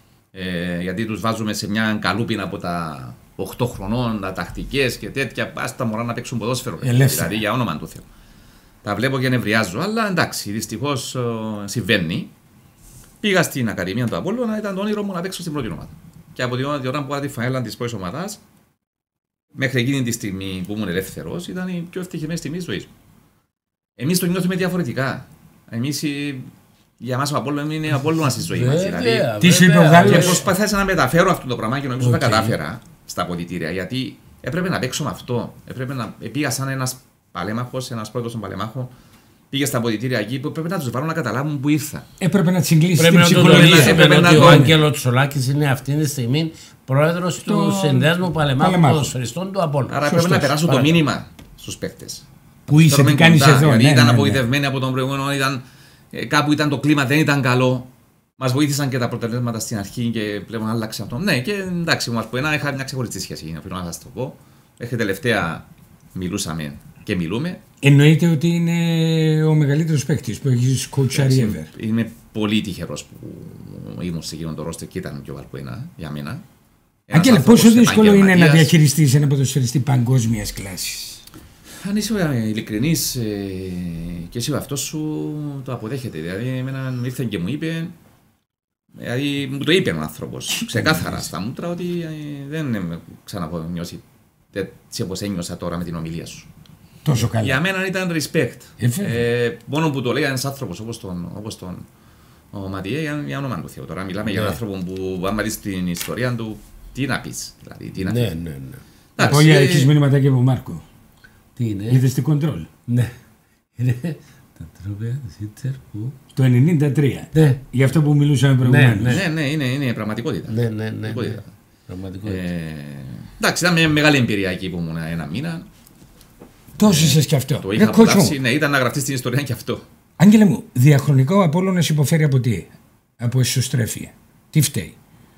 Ε, γιατί τους βάζουμε σε μια καλούπινα από τα οκτώ χρονών, τα τακτικές και τέτοια. Πας τα μωρά να παίξουν ποδόσφαιρο. Δηλαδή για όνομα του Θεού. Τα βλέπω και νευριάζω, αλλά εντάξει, δυστυχώς ε, συμβαίνει. Πήγα στην Ακαδημία του Απόλλωνα, ήταν το όνειρο μου να παίξω στην πρώτη ομάδα. Και από την ώρα που είχα τη φανέλα της πρώτης ομάδας, μέχρι εκείνη τη στιγμή που ήμουν ελεύθερος, ήταν η πιο ευτυχισμένη στιγμή της ζωής μου. Εμείς το νιώθουμε διαφορετικά. Εμείς, για μας ο Απόλλων είναι Απόλλωνας στη ζωή μας. Δηλαδή, τι σου είπε ο Γάλλος? Και προσπαθήσα να μεταφέρω αυτό το πράγμα και νομίζω ότι okay. τα κατάφερα στα αποδυτήρια. Γιατί έπρεπε να παίξω με αυτό. Έπρεπε να πήγα σαν ένας παλέμαχος, ένας πρώτος των παλεμάχων. Πήγε στα αποδυτήρια εκεί που πρέπει να τους βάλω να καταλάβουν που ήρθα. Έπρεπε να τσιγκλίσεις την ψυχολογία. Έπρεπε να το ο Άγγελος Τσολάκης είναι αυτή τη στιγμή πρόεδρος το... του Συνδέσμου Παλεμάχων Ποδοσφαιριστών του Απόλλωνα. Άρα πρέπει να περάσω το μήνυμα στους παίκτες. Που είσαι, τι κάνεις εδώ. Δηλαδή ναι, ήταν ναι, απογοητευμένοι ναι. από τον προηγούμενο, ήταν, κάπου ήταν το κλίμα, δεν ήταν καλό. Μας βοήθησαν και τα αποτελέσματα στην αρχή και πλέον άλλαξε αυτό. Ναι, και εντάξει, μας που ένα είχα μια ξεχωριστή σχέση, να σας το πω. Μέχρι τελευταία μιλούσαμε και μιλούμε. Εννοείται ότι είναι ο μεγαλύτερος παίκτης που έχεις κοουτσάρει ever. Είμαι πολύ τυχερός που ήμουν σε εκείνον το ρόστερ και ήταν και ο Βαλπουενά για μένα. Άγγελε, πόσο δύσκολο είναι να διαχειριστείς ένα ποδοσφαιριστή παγκόσμιας κλάσης? Αν είσαι ειλικρινής ε, και εσύ αυτό σου το αποδέχεται. Δηλαδή, εμένα ήρθε και μου είπε, δηλαδή μου το είπε ο άνθρωπος ξεκάθαρα στα μούτρα ότι ε, δεν ξαναπονιώσει έτσι όπως ένιωσα τώρα με την ομιλία σου. Τόσο καλά. Για μένα ήταν respect. Ε, μόνο που το λέει ένας άνθρωπος όπως τον, όπως τον ο Ματιέ, για, για όνομα του Θεού. Τώρα μιλάμε yeah. για έναν άνθρωπο που άμα δεις την ιστορία του, τι να πεις. Δηλαδή, τι να ναι, πεις. ναι, ναι. Πολύ έχεις μήνυματα και από Μάρκο. Τι είναι? Είδες την κοντρόλ. Ναι. Είναι τα τρόπια της που... Το ενενήντα τρία. Ναι. Για αυτό που μιλούσαμε προηγουμένως. Ναι, ναι, ναι, είναι, είναι πραγματικότητα. Ναι, ναι, ναι. ναι. Πραγματικότητα. Ε, εντάξει, ήταν μια μεγάλη εμπειρία εκεί που ήμουν ένα μήνα. Το ζήσες κι αυτό. Το είχα απολαύσει, ναι, ήταν να γραφτεί στην ιστορία κι αυτό. Άγγελε μου, διαχρονικά ο Απόλλωνας υποφέρει από τι? Από εσωστρέφεια. Τι φταίει?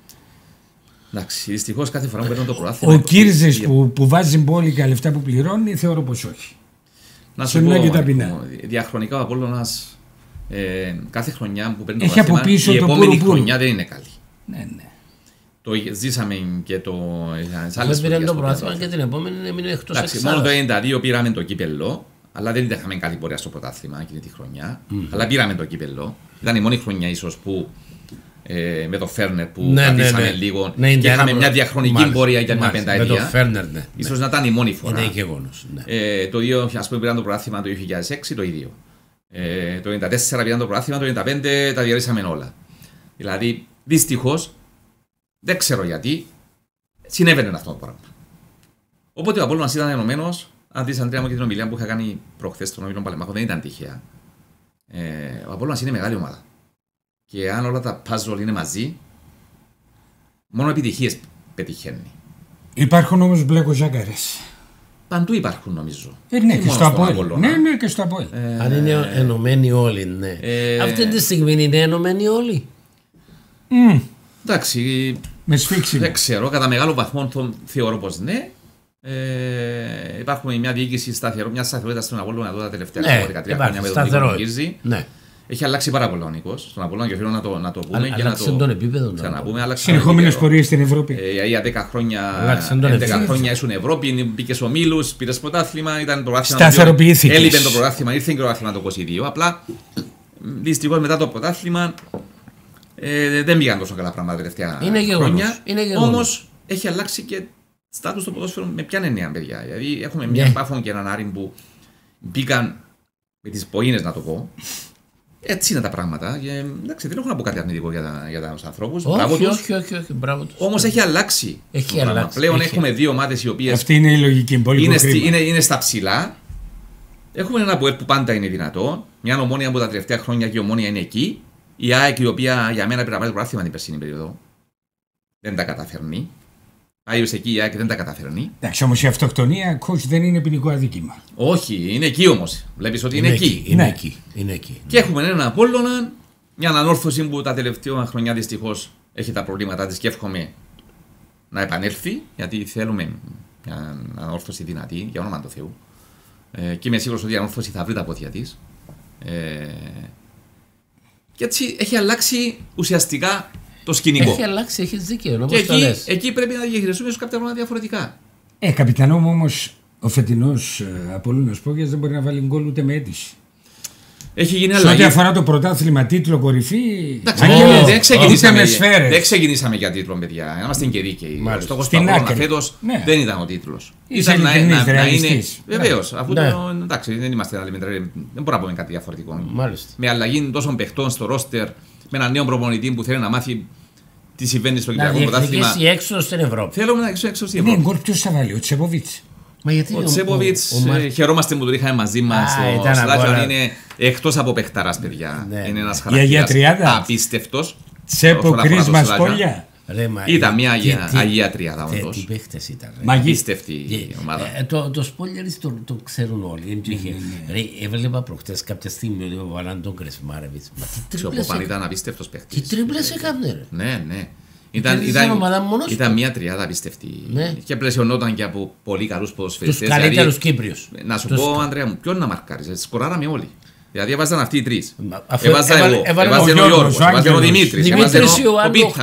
Εντάξει, δυστυχώς κάθε φορά που παίρνω το πρωτάθλημα. Ο Κύρζης για... που, που βάζει μπόλικα λεφτά που πληρώνει, θεωρώ πως όχι. Να σου πω, και ταπεινά. Διαχρονικά ο Απόλλωνας ε, κάθε χρονιά που παίρνει το πρωτάθλημα, η επόμενη πουρου χρονιά δεν είναι καλή. Ναι, ναι. Το ζήσαμε και το. Δεν πήραμε το πρωτάθλημα και την επόμενη έμεινε εκτός εξάδας. Μόνο το ενενήντα δύο πήραμε το κύπελλο, αλλά δεν είχαμε καλή πορεία στο πρωτάθλημα εκείνη τη χρονιά. Mm. Αλλά πήραμε το κύπελλο. Ήταν η μόνη χρονιά ίσως που ε, με το Φέρνερ που ναι, πατήσαμε ναι, ναι. λίγο ναι, και είχαμε μια διαχρονική μάλιστα, πορεία για μια μάλιστα, πενταετία. Με το Φέρνερ, ναι. Ίσως να ήταν η μόνη φορά. Είναι γεγονός. Ναι. Ε, το δύο, ας πούμε, πήραν το πρωτάθλημα το δύο χιλιάδες έξι, το ίδιο. Ε, το ενενήντα τέσσερα πήραν το πρωτάθλημα, το ενενήντα πέντε τα διαρρήσαμε όλα. Δηλαδή, δυστυχώς, δεν ξέρω γιατί, συνέβαινε αυτό το πράγμα. Οπότε ο Απόλλωνας ήταν ενωμένος. Αν δεις, Ανδρέα μου, και την ομιλία που είχα κάνει προχθές στον Όμιλο Παλεμάχο, δεν ήταν τυχαία. Ε, ο Απόλλωνας είναι μεγάλη ομάδα. Και αν όλα τα puzzle είναι μαζί, μόνο επιτυχίες πετυχαίνει. Υπάρχουν όμως μπλε κοζάκαρες. Παντού υπάρχουν, νομίζω. Ε, ναι, και στο Απόλλωνα. Ναι, ναι, και στο Απόλλωνα. Ε, αν είναι ενωμένοι όλοι, ναι. Ε, Αυτή τη στιγμή είναι ενωμένοι όλοι. Mm. Εντάξει. Με σφίξιμο. Δεν ξέρω, κατά μεγάλο βαθμό θεωρώ πως ναι. Ε, υπάρχουν μια διοίκηση σταθερό, μια σταθερότητα στον Απόλλωνα εδώ τα τελευταία ναι, δεκατρία χρόνια με τον Νίκο Κύρζη. Ναι. Έχει αλλάξει πάρα πολύ ο Νίκος στον Απόλλωνα και θέλω να το, να το πούμε. Α, και να το τον επίπεδο. ξαναπούμε. Συνεχόμενες πορείες στην Ευρώπη. Ε, για δέκα χρόνια, έντεκα χρόνια ήσουν Ευρώπη, μπήκε ο Μίλους, πήρε πρωτάθλημα, ήταν πρωτάθλημα. Σταθεροποιήθηκε. Έλειπε το πρωτάθλημα, ήρθε και το πρωτάθλημα το είκοσι δύο. Απλά δυστυχώς μετά το πρωτάθλημα ε, δεν πήγαν τόσο καλά πράγματα τα τελευταία είναι χρόνια. Όμως έχει αλλάξει και στάτους στο ποδόσφαιρο με ποια νέα παιδιά. Δηλαδή έχουμε μια yeah. Πάφων και έναν Άρη που μπήκαν με τις ποίνες, να το πω. Έτσι είναι τα πράγματα. Και, εντάξει, δεν έχω να πω κάτι αρνητικό για, τα, για τους ανθρώπους. Όχι, μπράβο όχι, τους. όχι, όχι, όχι, μπράβο τους. Όμως έχει αλλάξει. Έχει αλλάξει. Πλέον έχει. έχουμε δύο ομάδες οι οποίες. Αυτή είναι η λογική. Πολύ είναι, στη, είναι, είναι στα ψηλά. Έχουμε ένα που πάντα είναι δυνατό. Μια Ομόνια από τα τελευταία χρόνια και η Ομόνια είναι εκεί. Η ΑΕΚ, η οποία για μένα πρέπει να πάρει το πρωτάθλημα την περσινή περίοδο. Δεν τα καταφέρνει. Πάει εκεί η ΑΕΚ δεν τα καταφέρνει. Εντάξει, όμως η αυτοκτονία coach, δεν είναι ποινικό αδίκημα. Όχι, είναι εκεί όμως. Βλέπεις ότι είναι, είναι εκεί. εκεί. Είναι, ναι. εκεί. είναι εκεί. Και έχουμε έναν Απόλλωνα, μια ανόρθωση που τα τελευταία χρόνια δυστυχώς έχει τα προβλήματά της και εύχομαι να επανέλθει, γιατί θέλουμε μια ανόρθωση δυνατή, για όνομα του Θεού. Ε, και είμαι σίγουρος ότι η ανόρθωση θα βρει τα πόδια της. Ε, και έτσι έχει αλλάξει ουσιαστικά το σκηνικό. Έχει αλλάξει, έχει δίκαιο. Και εκεί, εκεί πρέπει να διαχειριστούμε ίσως κάποια πράγματα διαφορετικά. Ε, καπιτανό μου όμως, ο φετινός ε, Απόλλωνας Πόκιας δεν μπορεί να βάλει γκολ ούτε με αίτηση. Έχει γίνει αλλαγή. Σε ό,τι αφορά το πρωτάθλημα, τίτλο, κορυφή. Εντάξει, oh, δεν, ξεκινήσαμε, oh, δεν ξεκινήσαμε για τίτλο, παιδιά. Να είμαστε και δίκαιοι. Ο στόχος του Απόλλωνα φέτος ναι. δεν ήταν ο τίτλος. Ήταν να, να, να είναι. Βεβαίως, αφού ναι. το, εντάξει, δεν είμαστε άλλοι μετρέ, δεν μπορούμε να πούμε κάτι διαφορετικό. Μάλιστα. Με αλλαγή τόσων παιχτών στο ρόστερ, με έναν νέο προπονητή που θέλει να μάθει τι συμβαίνει στο Κυπριακό πρωτάθλημα. Να διεκδικήσει έξω στην Ευρώπη. Θέλουμε να έξω έξω στην Ευρώπη. Ναι, γκολ ποιος θα βάλει, ο Τσέποβιτς. Ο Τσέποβιτς, χαιρόμαστε που τον είχαμε μαζί μας. Ο Σλάτζον είναι εκτός από παιχταράς, παιδιά. Είναι ένας χαρακτήρας απίστευτος. Τσέπο, Κρίσμα, Σπόλια. Ήταν μια αγία τριάδα όντως. Τι παίχτες ήταν. Μαγίστευτη η ομάδα. Το Σπόλιαρης το ξέρουν όλοι. Έβλεπα προχτές κάποια στιγμή ότι βάλαν τον Κρεσμάρεβιτς. Ο Ποπάν ήταν απίστευτος παίχτης. Τι τρίπλες έκανε. Ναι, ναι. Ήταν, ήταν, ήταν μια τριάδα απίστευτη. Ναι. Και πλαισιωνόταν και από πολύ καλούς ποδοσφαιριστές. Τους καλύτερους Κύπριους. Να σου πω, Ανδρέα μου, ποιον να μαρκάρεις. Σκοράραμε όλοι. Δηλαδή έβαζαν αυτοί οι τρεις. Έβαζα εγώ, έβαζε ο Γιώργος, έβαζε ο Δημήτρης, έβαζε ο Πίτσας.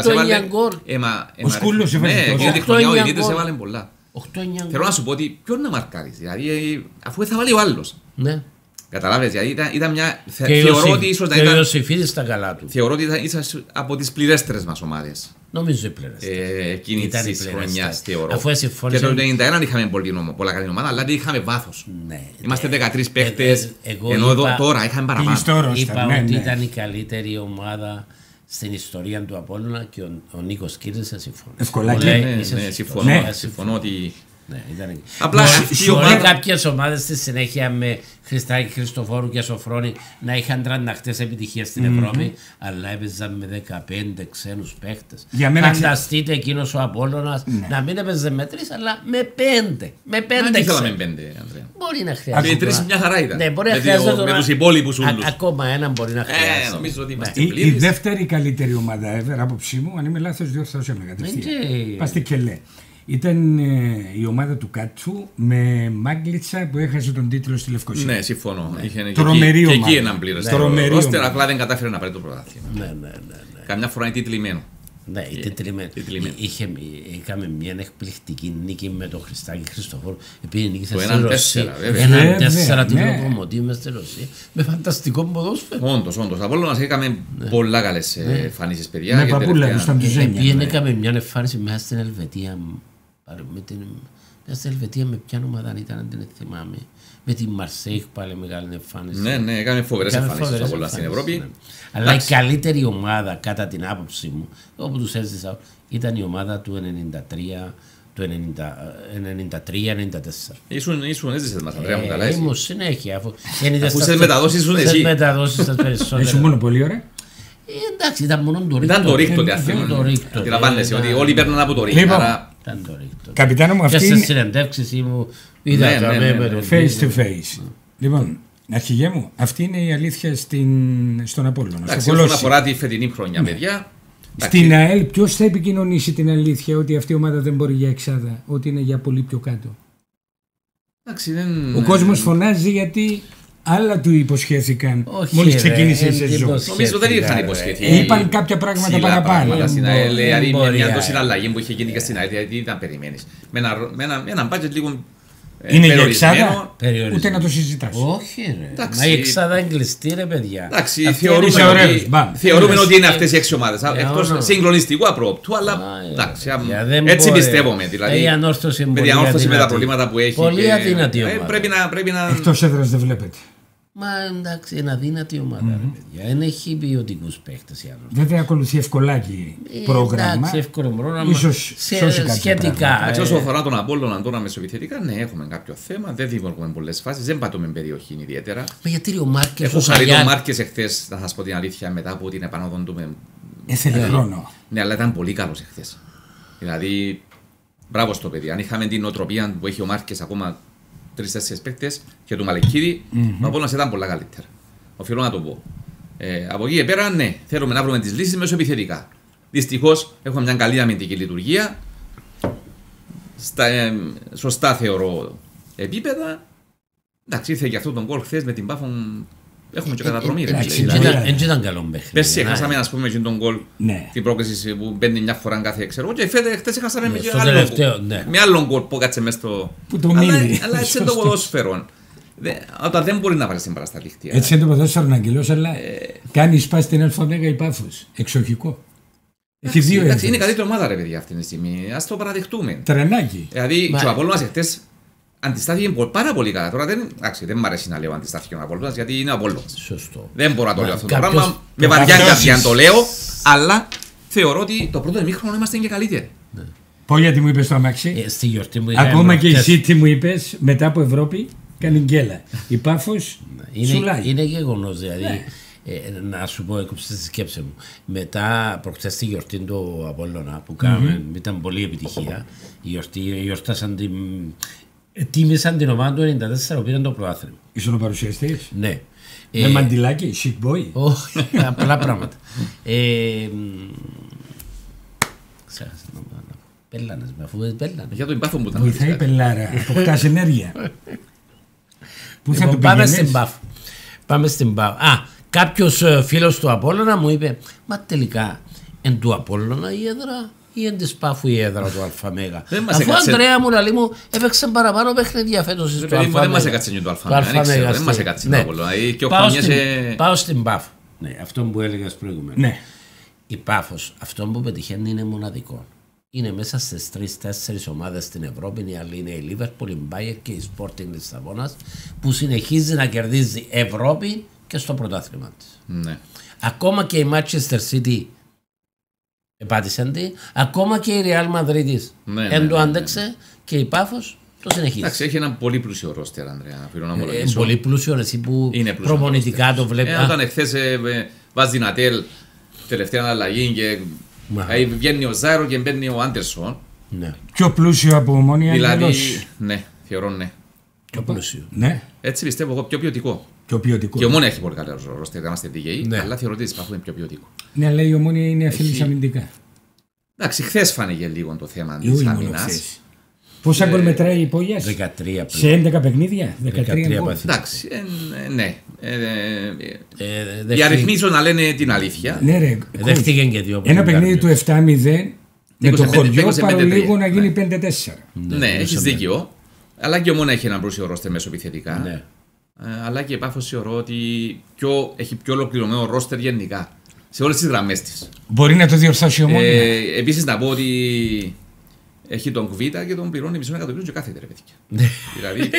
Ο Σκούλος έβαζε ναι, εκείνη τη χρονιά ο Δημήτρης έβαλε πολλά. Θέλω να σου πω ότι ποιον να μαρκάρεις. Δηλαδή αφού θα βάλει ο άλλος. Καταλάβες, δηλαδή ήταν, ήταν μια. Θεωρώ ότι ίσως να ήταν. Και ο Ιωσήφιδης στα καλά του. Θεωρώ ότι ήταν ίσως από τις πληρέστερες μας ομάδες. Νομίζω οι πληρέστερες. Ε, εκείνη της χρονιάς θεωρώ. Αφού εσύ και το ενενήντα ένα είχαμε πολύ νόμο, πολλά καλή ομάδα, αλλά δεν είχαμε βάθος. Ναι, είμαστε δεκατρείς παίκτες. Ε, ε, ενώ είπα, τώρα είχαμε παραπάνω. Είπα ναι, ότι ναι. ήταν η καλύτερη ομάδα στην ιστορία του Απόλλωνα και ο, ο Νίκος Κύρτης θα συμφωνώ. Ευκολάκι. Ναι, ναι, ναι, συμφωνώ, ναι. συμφωνώ ότι. Ναι, ήταν... Απλά μπορεί ομάδα... κάποιες ομάδες στη συνέχεια με Χριστάκη Χριστοφόρου και Σοφρόνη να είχαν τρανταχτές επιτυχίες στην mm-hmm. Ευρώπη, αλλά έπαιζαν με δεκαπέντε ξένους παίχτες. Φανταστείτε εκείνος ο Απόλλωνας ναι. να μην έπαιζε με τρεις, αλλά με πέντε. Με πέντε ξένους. Με πέντε, Ανδρέα. Μπορεί να χρειάζεται. Με τρεις μια χαρά ήταν. Ναι, μπορεί να χρειάζεται με τους υπόλοιπους ούλους. Ακόμα έναν μπορεί να χρειάζεται. Ε, νομίζω ότι είμαστε η, η δεύτερη καλύτερη ομάδα ever, άποψή μου, αν είμαι λάθος, διόρθωσέ με κατευθείαν. Πάστε και λέει. Ήταν ε, η ομάδα του Κάτσου με Μάγκλιτσα που έχασε τον τίτλο στη Λευκοσία. Ναι, συμφωνώ. Ναι. Είχε τρομερή και, ομάδα. και εκεί έναν πλήρες. Ναι. Ρόστερ, απλά δεν κατάφερε να πάρει το πρωτάθλημα. Ναι, ναι, ναι, ναι. Καμιά φορά είναι τίτλιμένο. Ναι, η τετριμένη. Είχε, είχαμε μια εκπληκτική νίκη με τον Χριστάκη Χριστοφόρου. Επειδή νίκησε στη Ρωσία. Έναν τέσσερα τίτλο προμοτή μες στη Ρωσία. Με φανταστικό ποδόσφαιρο. Όντως, όντως. Από όλο μας είχαμε πολλά καλές εμφανίσεις, παιδιά. Με παππούλα του στα Μπιζένια. Επειδή έκαμε μια εμφάνιση μέσα στην Ελβετία. Μέσα στην Ελβετία με ποια ομάδα ήταν, αν δεν θυμάμαι. Με τη Μαρσέιχ πάλι μεγάλη εμφάνιση. Ναι, ναι, έκαμε φοβερές εμφανίσεις από όλα στην Ευρώπη. Αλλά η καλύτερη ομάδα, κατά την άποψή μου, όπου τους έζησα, ήταν η ομάδα του ενενήντα τρία, του ενενήντα τρία ενενήντα τέσσερα. Ήσουν, ήσουν έζησες μας, Ανδρέα μου, καλά εσύ. Ήμουν συνέχεια, αφού... Αφού σε μεταδόσεις ήσουν εσύ. Σε μεταδόσεις σας περισσότερα. Ήσουν μόνο πολύ ωραία. Εντάξει, ήταν μόνο το ρίκτο. Ήταν το ρίκτο, τι αφήνουν. Αντιλαμβάνεσαι ότι όλοι παίρνουν από το ρίκτο. Καπιτάνο μου, αυτή είναι... Και στις συνεντεύξεις μου είδα ναι, ναι, ναι, ναι, ναι. face to face. Λοιπόν, αρχηγέ μου, αυτή είναι η αλήθεια στην... στον Απόλλωνα. Εντάξει, όσον αφορά τη φετινή χρονιά, ναι. παιδιά. Στην ΑΕΛ ποιος θα επικοινωνήσει την αλήθεια ότι αυτή η ομάδα δεν μπορεί για εξάδα, ότι είναι για πολύ πιο κάτω. Εντάξει, δεν... Ο κόσμος φωνάζει γιατί άλλα του υποσχέθηκαν Όχι, μόλις ρε, ξεκίνησε η εν σεζόν. υποσχέθηκαν. Νομίζω δεν είχαν ρε. υποσχεθεί. Ε, είπαν κάποια πράγματα Ψηλά παραπάνω. πράγματα στην Ε, ΑΕΛ, μπο- δηλαδή ε, μια- μπορεί, μια ε. τόση αλλαγή που είχε γίνει και στην ΑΕΛ, γιατί ήταν περιμένεις. Με ένα, με ένα, με ένα budget λίγο ε, Είναι για περιορισμένο. εξάδα, Περιορισμένο. ούτε να το συζητάς. Όχι, ρε. Εντάξει. Μα η εξάδα είναι κλειστή, ρε παιδιά. Εντάξει, Αυτή θεωρούμε, είσαι είναι- ωραίος, ότι, μπαμ. θεωρούμε Είναι- ότι είναι αυτές οι έξι ομάδες. Ε, Εκτός ono. συγκλονιστικού απρόπτου, αλλά Α, ε, εντάξει, α, παιδιά, δεν έτσι μπορεί. πιστεύουμε. Ε, Δηλαδή, η ανόρθωση είναι με πολύ την ανόρθωση με τα αδύνατη. προβλήματα που έχει. Πολύ και- αδύνατη ε, ομάδα. Πρέπει να. Πρέπει να... Εκτός έδρας δεν βλέπετε. Μα εντάξει, είναι αδύνατη ομάδα, ρε παιδιά. Δεν έχει ποιοτικού παίχτε η ανόρθωση. Βέβαια ακολουθεί ευκολάκι Ε, πρόγραμμα. Εντάξει, εύκολο πρόγραμμα. Ίσως σε- σώσει κάποια σχετικά. πράγματα. Εντάξει, ε, όσο αφορά τον Απόλλωνα τώρα μεσοεπιθετικά, ναι, έχουμε κάποιο θέμα. Δεν δημιουργούμε πολλές φάσεις. Δεν πατούμε περιοχή ιδιαίτερα. Μα γιατί ρε, ο Μάρκες, Έχω ο χαρεί τον Σαγιάν- Μάρκες εχθές, θα σας πω την αλήθεια, μετά από την επανόδον του. με- Έθελε χρόνο. Ναι, αλλά ήταν πολύ καλός εχθές. Δηλαδή, μπράβο στο παιδί. Αν είχαμε την οτροπία που έχει ο Μάρκες ακόμα τρεις-τέσσερις παίκτες και του Μαλεκίδη, ο Απόλλωνας ήταν πολλά καλύτερα. Οφείλω να το πω. Ε, από εκεί και πέρα, ναι, θέλουμε να βρούμε τις λύσεις μέσω επιθετικά. Δυστυχώς, έχουμε μια καλή αμυντική λειτουργία. Στα, ε, σωστά θεωρώ επίπεδα. Εντάξει, ήρθε και αυτό τον γκολ χθες με την Πάφον. Έχουμε και καταδρομή. ρε, εντάξει, φίλε. Δεν Δηλαδή, ήταν- δεν ήταν καλό παιχνίδι. Πέρσι Ναι. έχασαμε, ας πούμε, και τον γκολ. Ναι. Την πρόκληση που μπαίνει μια φορά κάθε ξέρω. Και φέτος χτες έχασαμε με, και στο άλλο τελευταίο, γκολ. ναι. με άλλον γκολ που κάτσε μέσα στο. Που το αλλά, μίλει. αλλά έτσι είναι το Σωστό. ποδόσφαιρο. Δε- Όταν δεν μπορεί να βάλει την παρασταλήχτεια. Έτσι είναι το ποδόσφαιρο Αγγελός, αλλά Ε. κάνει σπάσει την ΑΜΕΓΑ η Πάφος. Εξοχικό. Έχει δύο Εντάξει, είναι έδρες. καλύτερη ομάδα, ρε παιδιά, αυτή τη στιγμή. Ας το παραδεχτούμε. Τρενάκι. Δηλαδή, Μα- και ο Απόλλωνας εχθές αντιστάθηκε πο- πάρα πολύ καλά. Τώρα δεν, εντάξει, δεν μ' αρέσει να λέω αντιστάθηκε ο Απόλλωνας, γιατί είναι ο Απόλλωνας. Σωστό. Δεν μπορώ να το Μα λέω αυτό το κάποιος- πράγμα. Με βαριά κάποιος- καρδιά να το λέω, αλλά θεωρώ ότι το πρώτο ημίχρονο είμαστε και καλύτεροι. Πω γιατί μου είπε το αμάξι. Ε, Στη γιορτή μου είχαμε Ακόμα και η προχτές- City μου είπε μετά από Ευρώπη κάνει γκέλα. Η Πάφος Είναι, σουλάει. είναι γεγονό, δηλαδή. Ναι. Ε, να σου πω, έκοψε τη σκέψη μου. Μετά, προχτές τη γιορτή του Απόλλωνα που κάναμε, ήταν πολύ επιτυχία. Η γιορτή, γιορτάσαν την. ε, Τίμησαν την ομάδα του ενενήντα τέσσερα που πήραν το πρωτάθλημα. Ήσουν ο παρουσιαστής. Ναι. Με Ε, μαντιλάκι, chic boy. όχι, απλά πράγματα. Ε, μ, Ξέχασα να πω. Πέλανες με, αφού πέλανες. Για το υπάθο που ήταν. Βοηθάει η πελάρα. Αποκτάς ενέργεια. Πού θα Λοιπόν, του πάμε στην πήγαινες. Μπαφ. Πάμε στην Μπαφ. Α, κάποιος φίλος του Απόλλωνα μου είπε, μα τελικά εν του Απόλλωνα η έδρα ή εν της Πάφου η έδρα του Αλφαμέγα. Δεν μας Αφού έκατσε- Ανδρέα μου λαλεί μου έπαιξε παραπάνω παιχνίδια φέτος στο Ρε παιδί μου, δεν Αλφαμέγα. μας έκατσε και το Το Αλφαμέγα, δεν ξέρω, δεν στη- μας έκατσε το ναι. Απόλλωνα. Δηλαδή, και ο Πάω Χωνιάς, στην- ε, Πάω στην Μπαφ. Ναι, αυτό που έλεγες προηγουμένως. Ναι. Η Πάφος, αυτό που πετυχαίνει είναι μοναδικό. Είναι μέσα στις τρεις-τέσσερις ομάδες στην Ευρώπη. Η άλλη είναι η Λίβερπουλ, η Μπάιερ και η Sporting Λισαβόνας που συνεχίζει να κερδίζει Ευρώπη και στο πρωτάθλημα της. Ναι. Ακόμα και η Manchester City επάτησαν τη, ακόμα και η Real Madrid Ναι, ναι, δεν ναι, το ναι, άντεξε και η Πάφος το συνεχίζει. Εντάξει, έχει ένα πολύ πλούσιο ρόστερ, Ανδρέα. Οφείλω να Ε, ομολογήσω. πολύ πλούσιο εσύ που Είναι πλούσιο προπονητικά ρόστερ. το βλέπει. Ε, Α, όταν εχθές ε, ε, βάζει Νατέλ τελευταία αλλαγή και Μα. ε, βγαίνει ο Ζάρο και μπαίνει ο Άντερσον. ναι, Πιο πλούσιο από Ομόνια. Δηλαδή, εντελώς. ναι, θεωρώ ναι. πιο πλούσιο. Ναι. Έτσι πιστεύω εγώ πιο ποιοτικό. Πιο ποιοτικό. Και ο Μόνα έχει πολύ καλό ρόστερ, να είμαστε δίκαιοι, Ναι. αλλά θεωρώ ότι της Πάφου είναι πιο ποιοτικό. Ναι, αλλά η Ομόνια είναι αφιλής Έχει- αμυντικά. Εντάξει, χθες φάνηκε λίγο το θέμα Ιού της είναι αμυνάς. χθες. Πόσα γκολ μετράει η Πόγιας? δεκατρία Σε πλέον. έντεκα παιχνίδια. δεκατρία δεκατρία γκολ. παθητικά. Εντάξει, ε, ε, ναι. Ε, ε, Ε, οι δέχτηκε- αριθμοί ίσως να λένε την αλήθεια. Ναι, ρε. δέχτηκε και δύο. Ένα παιχνίδι του επτά μηδέν με το είκοσι πέντε χωριό είκοσι πέντε παρολίγο τρία. να γίνει Ναι. πέντε τέσσερα. Ναι, έχεις δίκιο. Αλλά και ο Μόνα έχει έναν πλούσιο ρόστερ μέσω επιθετικά. Ναι. Ε, αλλά και η Πάφος θεωρώ ότι πιο, έχει πιο ολοκληρωμένο ρόστερ γενικά. Σε όλες τις γραμμές της. Μπορεί να το διορθώσει η Ομόνια. Ε, επίσης να πω ότι έχει τον Κβίτα και τον πληρώνει μισό εκατομμύριο και κάθεται ρε παιδιά. Δηλαδή,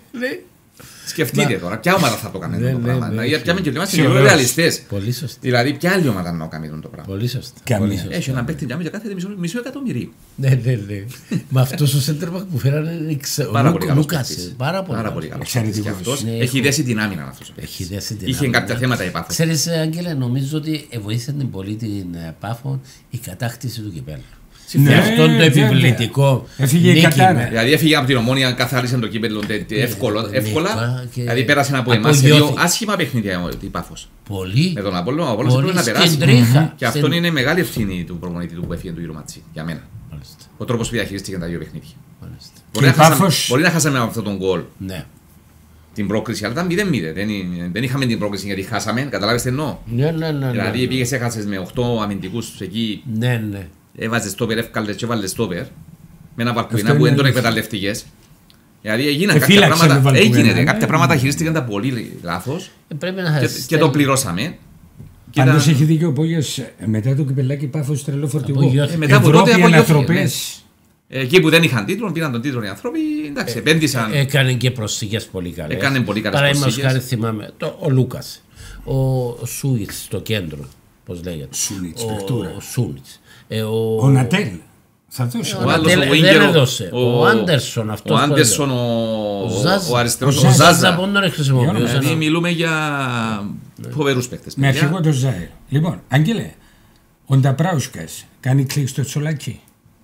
σκεφτείτε τώρα, ποια ομάδα θα το κάνει Ναι, αυτό το ναι, πράγμα. ναι, Για ποια με και είμαστε και Σίγουρα. ρεαλιστές. Πολύ σωστά. Δηλαδή, ποια άλλη ομάδα να κάνει αυτό το πράγμα. Πολύ σωστά. Καμία. Πολύ σωστά. Έχει έναν παίκτη για και κάθεται μισό, μισό εκατομμυρίο. Ναι, ναι, ναι. Με αυτός ο σέντερμπακ που φέρανε ξε- ο Πάρα Λούκα- πολύ καλός Λούκας, παίκτης. Πάρα πολύ Πάρα πολύ καλός. καλός. Εξαιρετικός. Και αυτός Ναι, έχει έχω- δέσει την άμυνα αυτός ο Έχει παίκτης. δέσει την Είχε άμυνα. κάποια θέματα η Πάφος. Ξέρεις, Άγγελε, νομίζω ότι βοήθησε την πολύ την ε, Πάφο η κατάκτηση του κυπέλλου. Ναι, Και αυτό είναι το βέβαια. επιβλητικό. Έφυγε η νίκη Κατάρα. με- Δηλαδή έφυγε από την Ομόνια, καθάρισε το κύπελλο τε- τε- εύκολο- ναι, εύκολα. ναι, και Δηλαδή πέρασε από εμάς σε απογειώθηκε. δύο άσχημα παιχνίδια η Πάφος. Πολύ. Με τον Απόλλωνα, ο Απόλλωνας Πολύ πρέπει να περάσει. στην τρίχα. Και αυτό Στην- είναι μεγάλη ευθύνη του προπονητή του που έφυγε του Γιουροματσί, για μένα. Μάλιστα, Ο τρόπος που διαχειρίστηκε τα δύο παιχνίδια. μάλιστα. Μπορεί να, η χάσαμε, Πάφος- μπορεί να χάσαμε με αυτόν τον γκολ. Ναι. την πρόκριση, αλλά ήταν μηδέν μηδέν. Δεν, δεν είχαμε την πρόκριση γιατί χάσαμε, καταλάβεις τι εννοώ. Ναι, ναι, ναι. Δηλαδή ναι, ναι. πήγες έχασες με οκτώ αμυντικούς εκεί, ναι, ναι. έβαζες στόπερ, εύκαλες και έβαλες στόπερ, με ένα Βαλκουινά που δεν τον εκμεταλλευτικές. Δηλαδή έγιναν κάποια πράγματα, έγινε, κάποια πράγματα χειρίστηκαν τα πολύ λάθος και, και το πληρώσαμε. Πάντως έχει δίκιο ο Πόγιας, μετά το κυπελάκι Πάφος τρελό φορτηγό. Ε, μετά από τότε απογειώθηκες. Εκεί που δεν είχαν τίτλο, πήραν τον τίτλο οι άνθρωποι, εντάξει, ε, επένδυσαν. Έκανε και προσθήκες πολύ καλές. Έκανε πολύ καλές προσθήκες. Παραδείγματος χάρη θυμάμαι, το, ο Λούκας, ο Σούιτς στο κέντρο, πώς λέγεται. Σούνιτς, ο, παιχτούρα. ο Σούνιτς. Ε, ο, ο Νατέλ. Θα δώσει. Ο, ο Νατέλ δεν έδωσε. Ο, ο Άντερσον αυτός. Ο Άντερσον, ο, ο, ο αριστερός, ο, ο Ζάζα. Ο Ζάζα χρησιμοποιούσε. Δηλαδή μιλούμε για φοβερούς παίκτες. Με αρχηγό το Ζάιρ. Λοιπόν, Άγγελε, ο Νταπράουσκας κάνει κλικ στο Τσολάκι.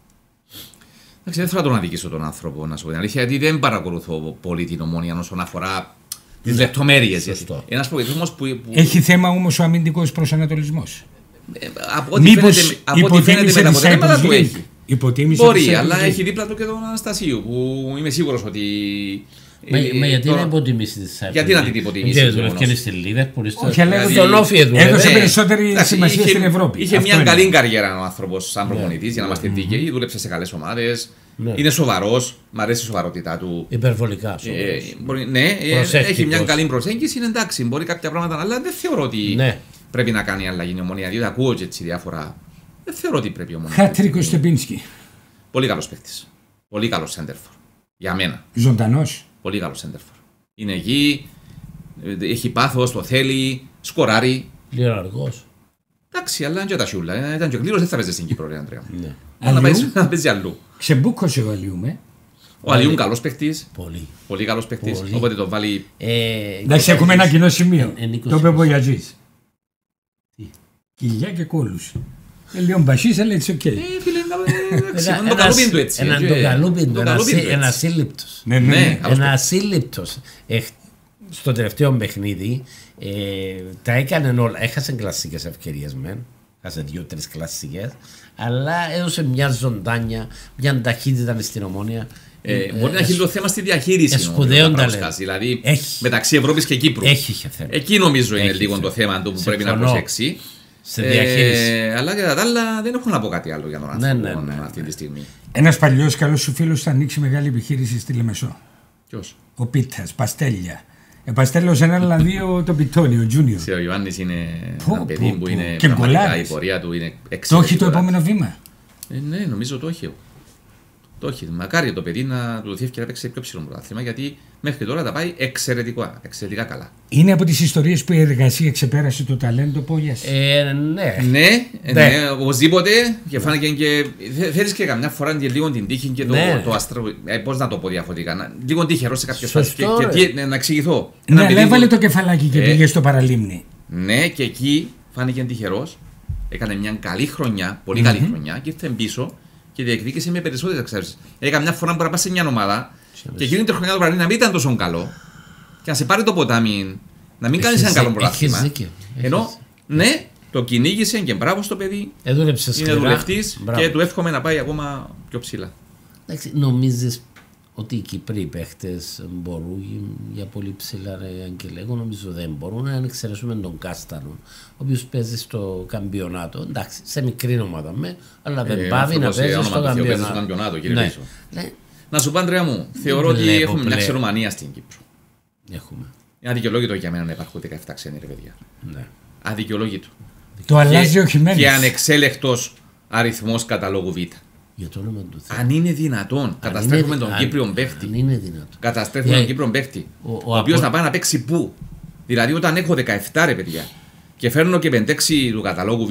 Εντάξει, δεν θέλω να τον αδικήσω τον άνθρωπο, να σου πω την αλήθεια, γιατί δεν παρακολουθώ πολύ την Ομόνια όσον αφορά τις λεπτομέρειες. Ένας που, που... Έχει θέμα όμως ο αμυντικός προσανατολισμός. Ε, από ό,τι φαίνεται, από ό,τι φαίνεται με τα αποτελέσματα του έχει. Υποτίμησε μπορεί, αλλά έχει δίπλα του και τον Αναστασίου που είμαι σίγουρος ότι. Μα, ε, μα γιατί τώρα... να υποτιμήσει τη Σάιπρου. Γιατί να την υποτιμήσει. Δεν δουλεύει στη Λίβερπουλ. Όχι, αλλά έδωσε περισσότερη σημασία στην Ευρώπη. Είχε μια καλή καριέρα ο άνθρωπος σαν προπονητής, για να είμαστε δίκαιοι. Δούλεψε σε καλές ομάδες. Είναι σοβαρός. Μ' αρέσει η σοβαρότητά του. Υπερβολικά. Ναι, έχει μια καλή προσέγγιση. Είναι εντάξει, μπορεί κάποια πράγματα, αλλά δεν θεωρώ ότι πρέπει να κάνει αλλαγή η Ομονία. Διότι ακούω και έτσι διάφορα. Δεν θεωρώ ότι πρέπει η Ομονία. Χάτρικο Στεπίνσκι. Πολύ καλός παίκτης. Πολύ καλός σέντερφορ. Για μένα. Ζωντανός. Πολύ καλός σέντερφορ. Είναι εκεί, έχει πάθος, το θέλει, σκοράρει. Λίγο αργός. Εντάξει, αλλά είναι και τα σιούλα. Ήταν και γλύρος, δεν θα παίζει στην Κύπρο, ρε Αντρέα. Να παίζει αλλού. Ξεμπούκωσε ο Αλιού, με. Ο Αλιού είναι καλός παίκτης. Πολύ. Πολύ καλός παίκτης. Οπότε το βάλει. Εντάξει, έχουμε ένα κοινό σημείο. Το είπε ο Μπογιατζής. Κοιλιά και κόλους. Λίγο μπασίς, αλλά έτσι οκ. Ε, φίλε, είναι το καλούπιν του έτσι. Ένα το καλούπιν του, ένα ασύλληπτος. Ένα ασύλληπτος. Στο τελευταίο παιχνίδι τα έκανε όλα. Έχασε κλασσικές ευκαιρίες μεν. Έχασε δύο-τρεις κλασσικές. Αλλά έδωσε μια ζωντάνια, μια ταχύτητα στην Ομόνια. Ε, μπορεί να έχει το θέμα στη διαχείριση. Σπουδαίο ταλέντο. Δηλαδή μεταξύ Ευρώπης και Κύπρου. Έχει θέμα. Εκεί νομίζω είναι λίγο το θέμα του που πρέπει να προσέξει. Ε, αλλά και τα άλλα δεν έχω να πω κάτι άλλο για τον άνθρωπο ναι, ναι, ναι, αυτή τη στιγμή. Ένας παλιός καλός σου φίλος θα ανοίξει μεγάλη επιχείρηση στη Λεμεσό. Ποιος? Ο Πίτας, Παστέλια. Ε, Παστέλος ένα αλλά δύο το Πιτόνι, ο Τζούνιο. Ο Ιωάννης είναι πω, ένα παιδί πω, που είναι και πραγματικά η πορεία του είναι εξαιρετική. Το έχει το επόμενο βήμα. Ε, ναι, νομίζω το έχει. Το έχει. Μακάρι το παιδί να του δοθεί ευκαιρία να παίξει πιο ψηλό πρωτάθλημα γιατί μέχρι τώρα τα πάει εξαιρετικά, εξαιρετικά καλά. Είναι από τις ιστορίες που η εργασία ξεπέρασε το ταλέντο, Πόγιας. Ε, ναι. Ναι, ναι, ναι, οπωσδήποτε. Και φάνηκε και. Θέλεις και καμιά φορά και λίγο την τύχη και το, ναι. το αστρο. Ε, πώς να το πω διαφορετικά. Λίγο τυχερό σε κάποιες φάσεις. Και, και, και, να εξηγηθώ. Ναι, αλλά έβαλε το κεφαλάκι και ε, πήγε στο παραλίμνη. Ναι, και εκεί φάνηκε τυχερός. Έκανε μια καλή χρονιά, πολύ mm-hmm. καλή χρονιά και ήρθε πίσω. Και διεκδίκησε με περισσότερες εξάρτησεις. Έκανα μια φορά που να πας σε μια ομάδα και εκείνη τη χρονιά του παραλίμνη να μην ήταν τόσο καλό και να σε πάρει το ποτάμι, να μην κάνεις ένα καλό πρωτάθλημα. Ενώ ναι, το κυνήγησε και μπράβο στο παιδί. Έδουλεψε σκληρά. Είναι δουλευτής και του εύχομαι να πάει ακόμα πιο ψηλά. Εντάξει, νομίζεις ότι οι Κύπροι παίχτες μπορούν για πολύ ψηλά, ρε Αγγελέ? Εγώ νομίζω δεν μπορούν, αν εξαιρέσουμε τον Κάστανο, ο οποίος παίζει στο καμπιονάτο. Εντάξει, σε μικρή ομάδα με, αλλά δεν ε, πάβει να παίζει στο καμπιονάτο. Στο καμπιονάτο κύριε ναι. Ναι. Να σου πω, Ανδρέα μου, θεωρώ ότι έχουμε πλέον. Μια ξερομανία στην Κύπρο. Έχουμε. Είναι αδικαιολόγητο για μένα να υπάρχουν δεκαεπτά ξένοι, ρε παιδιά. Ναι. Αδικαιολόγητο. Το αλλάζει ο Χιμένες. Και ανεξέλεκτος αριθμός καταλόγου Β. Για το όνομα του Θεού. Αν είναι δυνατόν, καταστρέφουμε τον Κύπριον παίχτη. Αν είναι δυνατόν. Καταστρέφουμε yeah. τον Κύπριον παίχτη. Ο, ο, ο οποίος απο... να πάει να παίξει πού. Δηλαδή, όταν έχω δεκαεπτά ρε παιδιά και φέρνω και πέντε έξι του καταλόγου Β,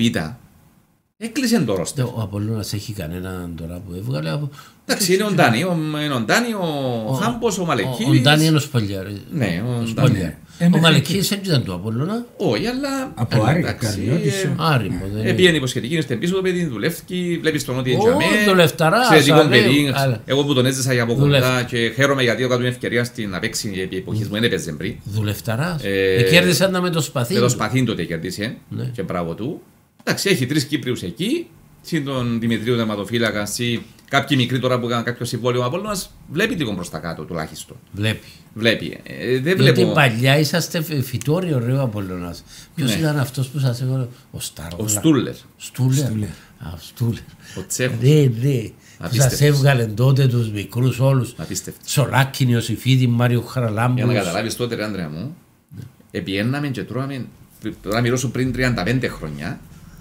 έκλεισε το ρόστερ. Ο Απολλώνας έχει κανέναν τώρα που έβγαλε. Από... Εντάξει, είναι ο Ντάνι, ο Ντάνι, ο Χάμπος, ο Μαλεκής. Ο Ντάνι είναι ο Σπαλιάρ. Ναι, ο Ντάνι. Ο Μαλεκής δεν ήταν του Απολλώνα. Όχι, αλλά. Από Άρη. Πήγαινε υποσχετική, είστε πίσω το παιδί, δουλεύει, βλέπεις τον ότι έτσι αμέ. Δουλευταρά. Εξαιρετικό παιδί. Εγώ που τον έζησα για από κοντά και χαίρομαι γιατί έκανα την ευκαιρία να παίξει επί εποχής μου, δεν έπαιζε πριν. Δουλευταρά. Κέρδισαν με το σπαθί. Με το σπαθί τότε κέρδισε και μπράβο του. Εντάξει, έχει τρεις Κύπριους εκεί. Συν τον Δημητρίου Τερματοφύλακα, Κάποιοι μικροί τώρα που έκαναν κάποιο συμβόλαιο από όλο μας, βλέπει λίγο προς τα κάτω τουλάχιστον. Βλέπει. Βλέπει. Ε, δεν Διότι βλέπω... παλιά είσαστε φυτόριο ρε ο Απολλωνάς. Ποιος Ναι. ήταν αυτός που σας έβαλε? Ο Στάρογλα. Ο Στούλερ. Στούλερ. Στούλερ. Α, ο Στούλερ. Ο Τσέχος. Ναι, ναι. Που σας Απίστευτος. έβγαλε τότε τους μικρούς όλους. Απίστευτος. Σολάκιν, Ιωσήφιδη, Μάριο Για Χαραλάμπους. να καταλάβεις τότε, ρε Άντρεα μου, επιέναμε και τρώαμε, τώρα μιλώ σου πριν τριάντα πέντε χρόνια,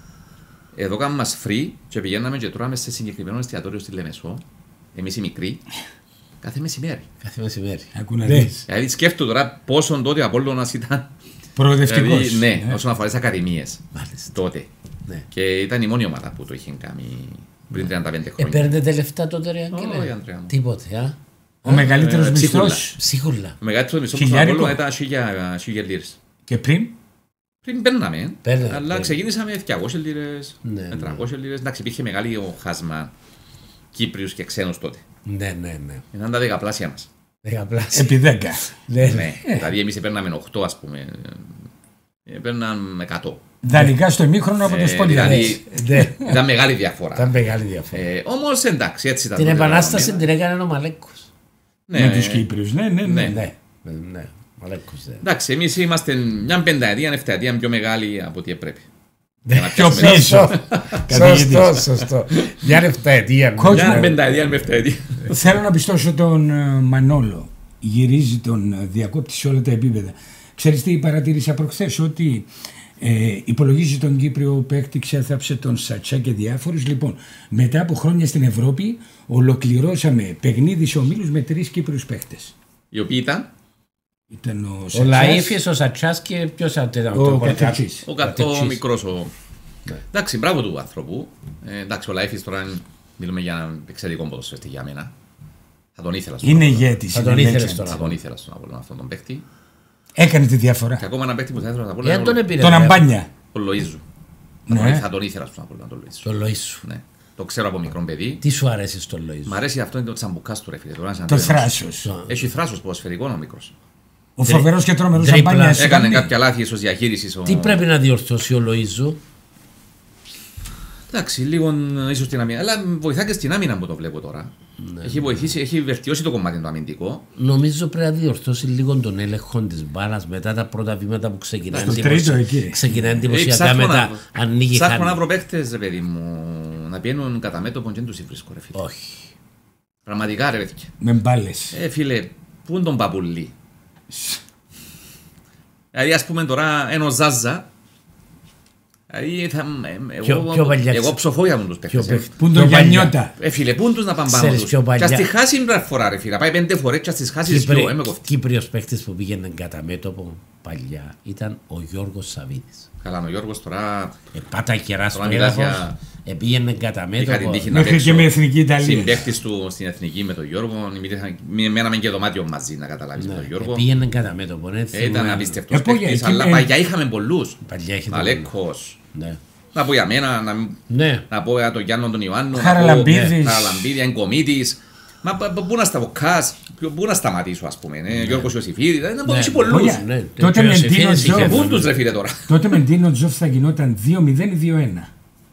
εδώ κάνουμε μας free και πηγαίναμε και τρώαμε σε συγκεκριμένο εστιατόριο στη Λεμεσό, εμείς οι μικροί, κάθε μεσημέρι. Κάθε μεσημέρι. Ακού να Ναι. δεις. Δηλαδή σκέφτομαι τώρα πόσο τότε ο Απόλλωνας ήταν. Προοδευτικός. Δηλαδή, ναι, Ε. όσον αφορά τις ακαδημίες Μάλιστα. τότε. Ναι. Και ήταν η μόνη ομάδα που το είχε κάνει πριν τριάντα πέντε χρόνια. Επέρνετε λεφτά τότε ρε Όχι, Άγγελε? Ανδρέα μου. Τίποτε, α. Ο μεγαλύτερος Ε, ψίχουλα. μισθός Ψίχουλα. Ο μεγαλύτερος μισθός που Χιλιάρικο. στον Απόλλωνα ήταν χίλια- χίλια λίρες. και πριν. Πριν παίρναμε, Παίρναμε, αλλά παίρναμε. ξεκίνησαμε διακόσιες λίρες, Ναι, με τριακόσιες λίρες. Εντάξει, υπήρχε μεγάλο χάσμα Κύπριους και ξένους τότε. Ναι, ναι, ναι. Ήταν τα δεκαπλάσια μας. Δεκαπλάσια. Επί δέκα. Ναι, ναι. Ναι, δηλαδή εμείς παίρναμε οκτώ, ας πούμε. Παίρναμε εκατό. Δανεικά στο ημίχρονο από το Ε, Σποντιάρ. δηλαδή- Ναι. Ήταν μεγάλη διαφορά. Ήταν μεγάλη διαφορά. Ε, όμως εντάξει, έτσι ήταν. Την τότε επανάσταση δεδομένα. την έκανε ο Μαλέκος. Ναι, Με ε, τους Κύπριους. Ναι, ναι, ναι. Ναι. Ναι, ναι. Μαλέκος, ναι. Εντάξει, εμείς είμαστε μια πενταετία, εφταετία πιο μεγάλοι από ό,τι έπρεπε. Ναι, να πιο πιάσουμε- πίσω. Σωστό, σωστό. Μια εφταετία. ναι. Κόσμο. Μια πενταετία με εφταετία. Θέλω να πιστώσω τον ε, Μανόλο. Γυρίζει τον ε, διακόπτη σε όλα τα επίπεδα. Ξέρεις τι παρατήρησα προχθές? Ότι ε, υπολογίζει τον Κύπριο παίκτη, ξέθαψε τον Σατσά και διάφορους. Λοιπόν, μετά από χρόνια στην Ευρώπη, ολοκληρώσαμε παιχνίδι σε ομίλους με τρεις Κύπριους παίκτες. Οι οποίοι ήταν Ήταν ο Ο Σατσάς, Λαΐφης, ο Σατσάς και ποιος ήταν ο το Κατσουτσής. ο κατώ Κατετσής. μικρός ο. Ναι. Εντάξει, μπράβο του άνθρωπου. Ε, εντάξει, ο Λάιφης τώρα είναι- μιλούμε για έναν εξαιρετικό ποδοσφαιριστή για μένα. Θα τον ήθελα στον Είναι Απόλλωνα. ηγέτης. Θα είναι τον ήθελες legend. τώρα. Θα τον ήθελα στον Απόλλωνα αυτόν τον παίκτη. Έκανε τη διαφορά. Και ακόμα ένα παίκτη που θα ήθελα στον Ε, Απόλλωνα τον είναι επήρε. Τον ρε. Αμπάνια. ο Λοΐζου. Ναι. Θα τον- Θα τον ήθελα στον Απόλλωνα τον Λοΐζου. Το Λοΐσου. Ναι. Το ξέρω από μικρό παιδί. Τι σου αρέσει στο Λοΐσου? Μ' αρέσει αυτό είναι το τσαμπουκάς του ρε φίλε. Τώρα είναι σαν Το τρένος. θράσος. Έχει θράσος ποδοσφαιρικό ο μικρός. Ο φοβερός και τρομερός Τρίπλα. Αμπάνιας. Έκανε ήταν- κάποια λάθη ίσως διαχείρισης. ο- Τι πρέπει να διορθώσει ο Λοΐζου? Εντάξει, λίγο ε, ίσως την άμυνα. Αλλά βοηθά και στην άμυνα που το βλέπω τώρα. Έχει βοηθήσει, έχει βελτιώσει το κομμάτι το αμυντικό. Νομίζω πρέπει να διορθώσει λίγο τον έλεγχο τη μπάλα μετά τα πρώτα βήματα που ξεκινάει. Στο τρίτο εκεί. Ξεκινάει Ε, εντυπωσιακά ψάχνω μετά. να- Ανοίγει Ψάχνω να χάνει. βρω παίκτες, ρε παιδί μου, να πιένουν κατά μέτωπο και δεν τους βρίσκω ρε φίλε. Όχι. Πραγματικά ρε παιδιά. Με μπάλες. Ε φίλε, πού είναι τον παπουλί. Δηλαδή ας πούμε τώρα ένα Ζάζα. Δηλαδή θα, ε, Πιο- εγώ, πιο παλιά εγώ ξε- ψοφώ για τους Πιο παίκτες. ε. παίχτη. Πού είναι τον Πιο παλιά. Γιαννιώτα. Ε, φίλε, πού είναι τους να πάνε πάνω Ξέρεις τους. πιο Και ας παλιά. τη χάσει μια φορά ρε φίλε. Πάει πέντε φορές και ας τη χάσει Κύπρι- δυο. Ε, με κοφτεί. Κύπριος παίχτης που πήγαινε κατά μέτωπο παλιά ήταν ο Γιώργος Σαββίδης. Καλά, ο Γιώργος τώρα Ε, πάτα κερά στο Τώρα μιλάς έδαφος, για- ε, πήγαινε κατά είχα την μέτωπο. τύχη να Μέχρι και με Εθνική Ιταλία. συμπαίκτης του στην Εθνική με τον Γιώργο. Μέναμε και δωμάτιο μαζί να καταλάβεις με τον Ε, Γιώργο. πήγαινε κατά μέτωπο. ναι, Ε, Ήταν θυμούμαι. απίστευτος Ε, πόγια, παίκτης, εκεί αλλά με- παλιά είχαμε πολλούς. Παλιά είχε το- Μαλέκος. Ναι. Να πω για μένα, να, Ναι. να πω για τον Γιάννο τον Ιωάννου. Χαραλαμπίδης. Να πω, Χαραλαμπίδη, Εγκομίτης. Μα π- π- πού να σταβοκάς, πού να σταματήσω ας πούμε. Ε, Γιώργος Ιωσήφιδη, να πω Ναι. έχει πολλούς. Πόγια. Ναι, Τότε και ο με Ιωσήφιδης Ντίνο είχε Τζο- Και φέρει. πού τους ρε φίλε τώρα. Τότε με Ντίνο Τζοφ θα γινόταν δύο μηδέν ή δύο ένα.